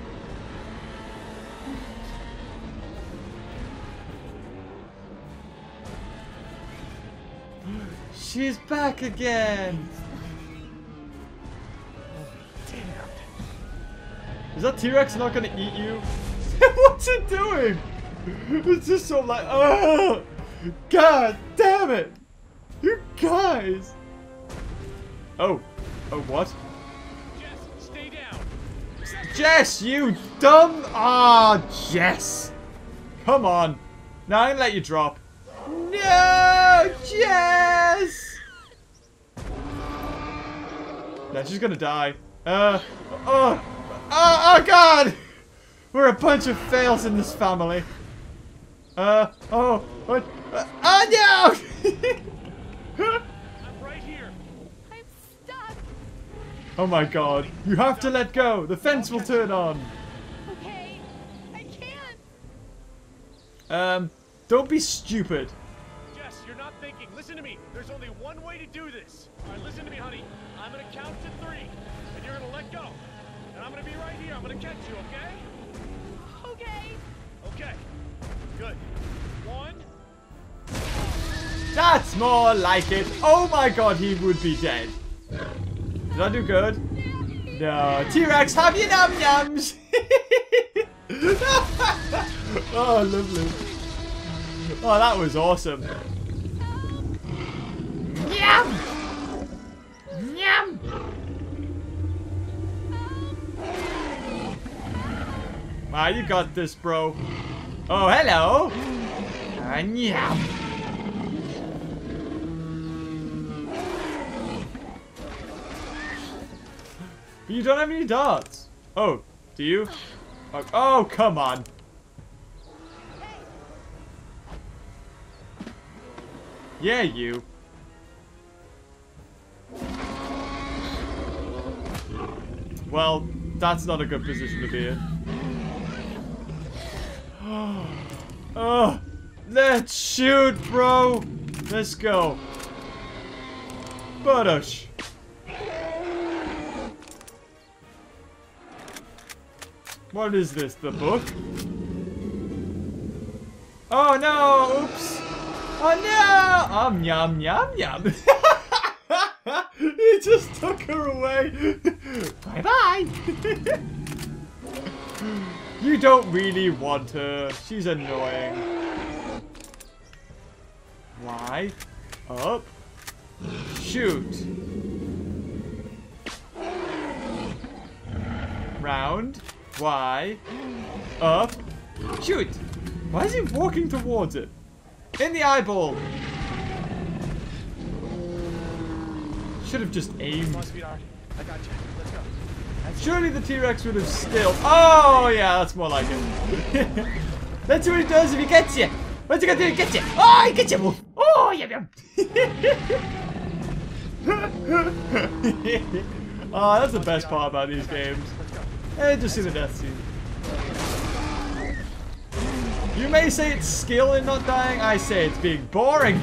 She's back again. Damn. Is that T-Rex not gonna eat you? What's it doing? It's just so like, oh, god damn it, you guys. Oh, oh what? Jess, stay down. Jess, you dumb. Ah, oh, Jess. Come on. Now I'm gonna let you drop. No, Jess. No, she's gonna die. Uh, oh, oh, oh god. We're a bunch of fails in this family. Uh, oh, what? Uh, oh no! I'm right here. I'm stuck. Oh my god. You have to let go. The fence will turn on. Okay, I can't. Um, don't be stupid. Jess, you're not thinking. Listen to me. There's only one way to do this. All right, listen to me, honey. I'm gonna count to three, and you're gonna let go. And I'm gonna be right here. I'm gonna catch you, okay? Okay. Okay. Good. One. That's more like it. Oh my god, he would be dead. Did I do good? No. T-Rex, have your num nums. Oh, lovely. Oh, that was awesome. Yum! Yum! Ah, you got this, bro. Oh, hello. Uh, yum. But you don't have any darts. Oh, do you? Oh, oh, come on. Yeah, you. Well, that's not a good position to be in. Oh, let's shoot, bro. Let's go. Butters. What is this? The book? Oh no! Oops! Oh no! Um, yum, yum, yum. He just took her away. Bye bye. You don't really want her. She's annoying. Why? Up. Shoot. Round. Y. Up. Shoot. Why is he walking towards it? In the eyeball. Should have just aimed. Come on, sweetheart. I got you. Let's go. Surely the T-Rex would have still. Oh yeah, that's more like it. That's what he does if he gets you. What's he gonna do? He gets you. Oh, he gets you. Oh, yum yum. Oh, that's the best part about these games. Hey, just see the death scene. You may say it's skill in not dying. I say it's being boring.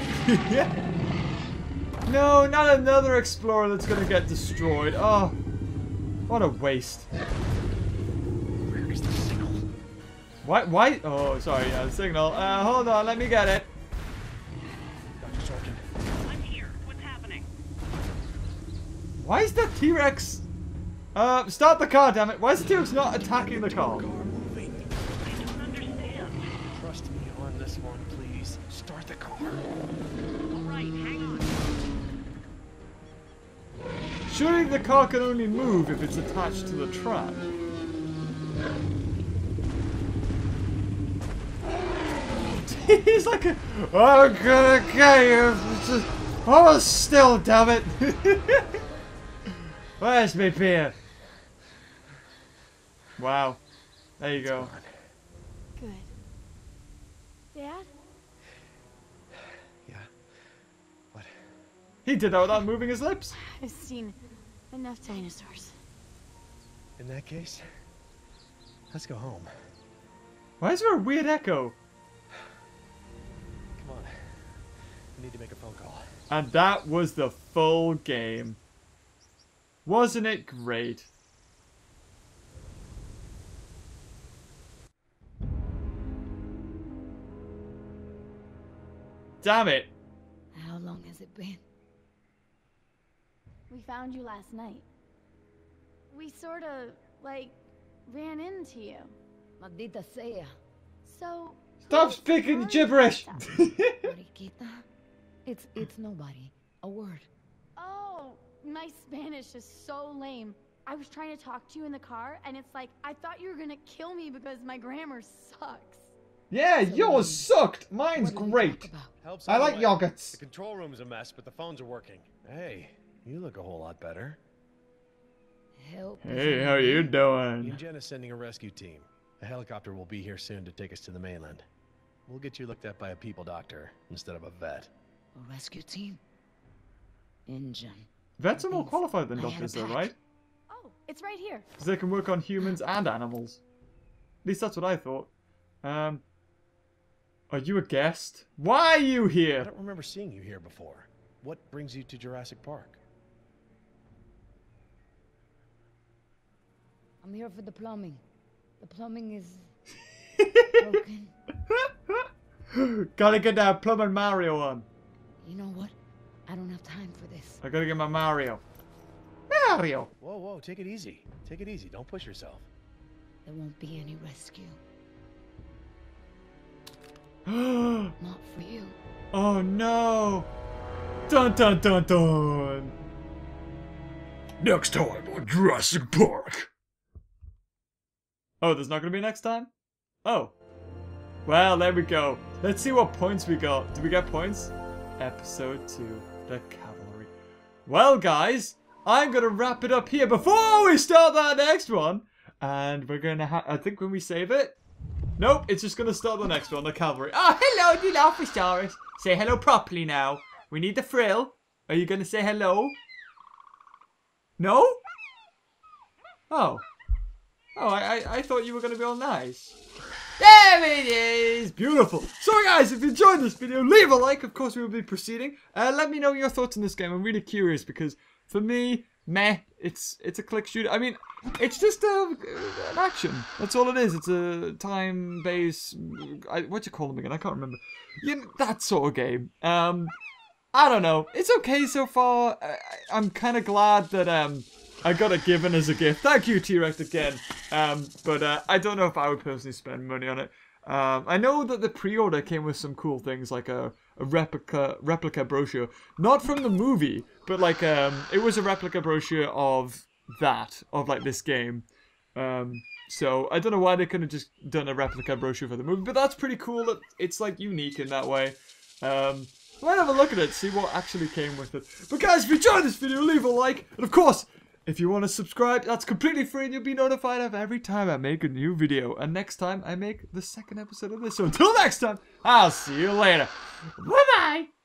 No, not another explorer that's gonna get destroyed. Oh, what a waste. Where is the signal? Why? Why? Oh, sorry. Yeah, the signal. Uh, hold on. Let me get it. Doctor Sorkin. I'm here. What's happening? Why is the T-Rex? Uh, start the car, damn it. Why is the T-Rex not attacking the car? I don't understand. Trust me on this one, please. Start the car. All right, hang on. Surely the car can only move if it's attached to the trap. He's like a, I'm gonna get you. Just, hold still, damn it. Where's my beer? Wow. There you go. Good. Dad? Yeah. What? He did that without moving his lips. I've seen enough dinosaurs. In that case, let's go home. Why is there a weird echo? Come on. We need to make a phone call. And that was the full game. Wasn't it great? Damn it. How long has it been? We found you last night. We sort of, like, ran into you. Maldita sea. So... Stop who speaking are gibberish. you? Mariquita? It's, it's nobody. A word. Oh, my Spanish is so lame. I was trying to talk to you in the car, and it's like, I thought you were gonna kill me because my grammar sucks. Yeah, yours sucked. Mine's What do we great. talk about? Helps I either like way. yogurts. The control room's a mess, but the phones are working. Hey, you look a whole lot better. Help. Hey, how you Me doing? and Jen is sending a rescue team. A helicopter will be here soon to take us to the mainland. We'll get you looked at by a people doctor instead of a vet. A rescue team? Engine. Vets are more qualified than I had a doctors, though, pack. right? Oh, it's right here. Because they can work on humans and animals. At least that's what I thought. Um, are you a guest? Why are you I here? don't remember seeing you here before. What brings you to Jurassic Park? I'm here for the plumbing. The plumbing is broken. Gotta get that plumbing Mario on. You know what? I don't have time for this. I gotta get my Mario. Mario! Whoa, whoa, take it easy. Take it easy. Don't push yourself. There won't be any rescue. Oh Not for you. no! Dun dun dun dun! Next time on Jurassic Park! Oh, there's not gonna be next time? Oh. Well, there we go. Let's see what points we got. Did we get points? Episode two, the cavalry. Well, guys, I'm gonna wrap it up here before we start that next one. And we're gonna have, I think when we save it, nope, it's just gonna start the next one, the cavalry. Oh, hello, Dilophosaurus. Say hello properly now. We need the frill. Are you gonna say hello? No? Oh. Oh, I, I, I thought you were gonna be all nice. There it is! Beautiful. So guys, if you enjoyed this video, leave a like. Of course, we will be proceeding. Uh, let me know your thoughts on this game. I'm really curious because for me, meh, it's it's a click shooter. I mean, it's just a, an action. That's all it is. It's a time-based, what do you call them again? I can't remember. You know, that sort of game. Um, I don't know. It's okay so far. I, I'm kind of glad that um. I got it given as a gift. Thank you, T-Rex, again. Um, but uh, I don't know if I would personally spend money on it. Um, I know that the pre-order came with some cool things, like a, a replica replica brochure. Not from the movie, but like um, it was a replica brochure of that, of like this game. Um, so I don't know why they couldn't have just done a replica brochure for the movie, but that's pretty cool. That it's like unique in that way. Um, I might have a look at it, see what actually came with it. But guys, if you enjoyed this video, leave a like, and of course, if you want to subscribe, that's completely free and you'll be notified of every time I make a new video. And next time, I make the second episode of this. So until next time, I'll see you later. Bye-bye!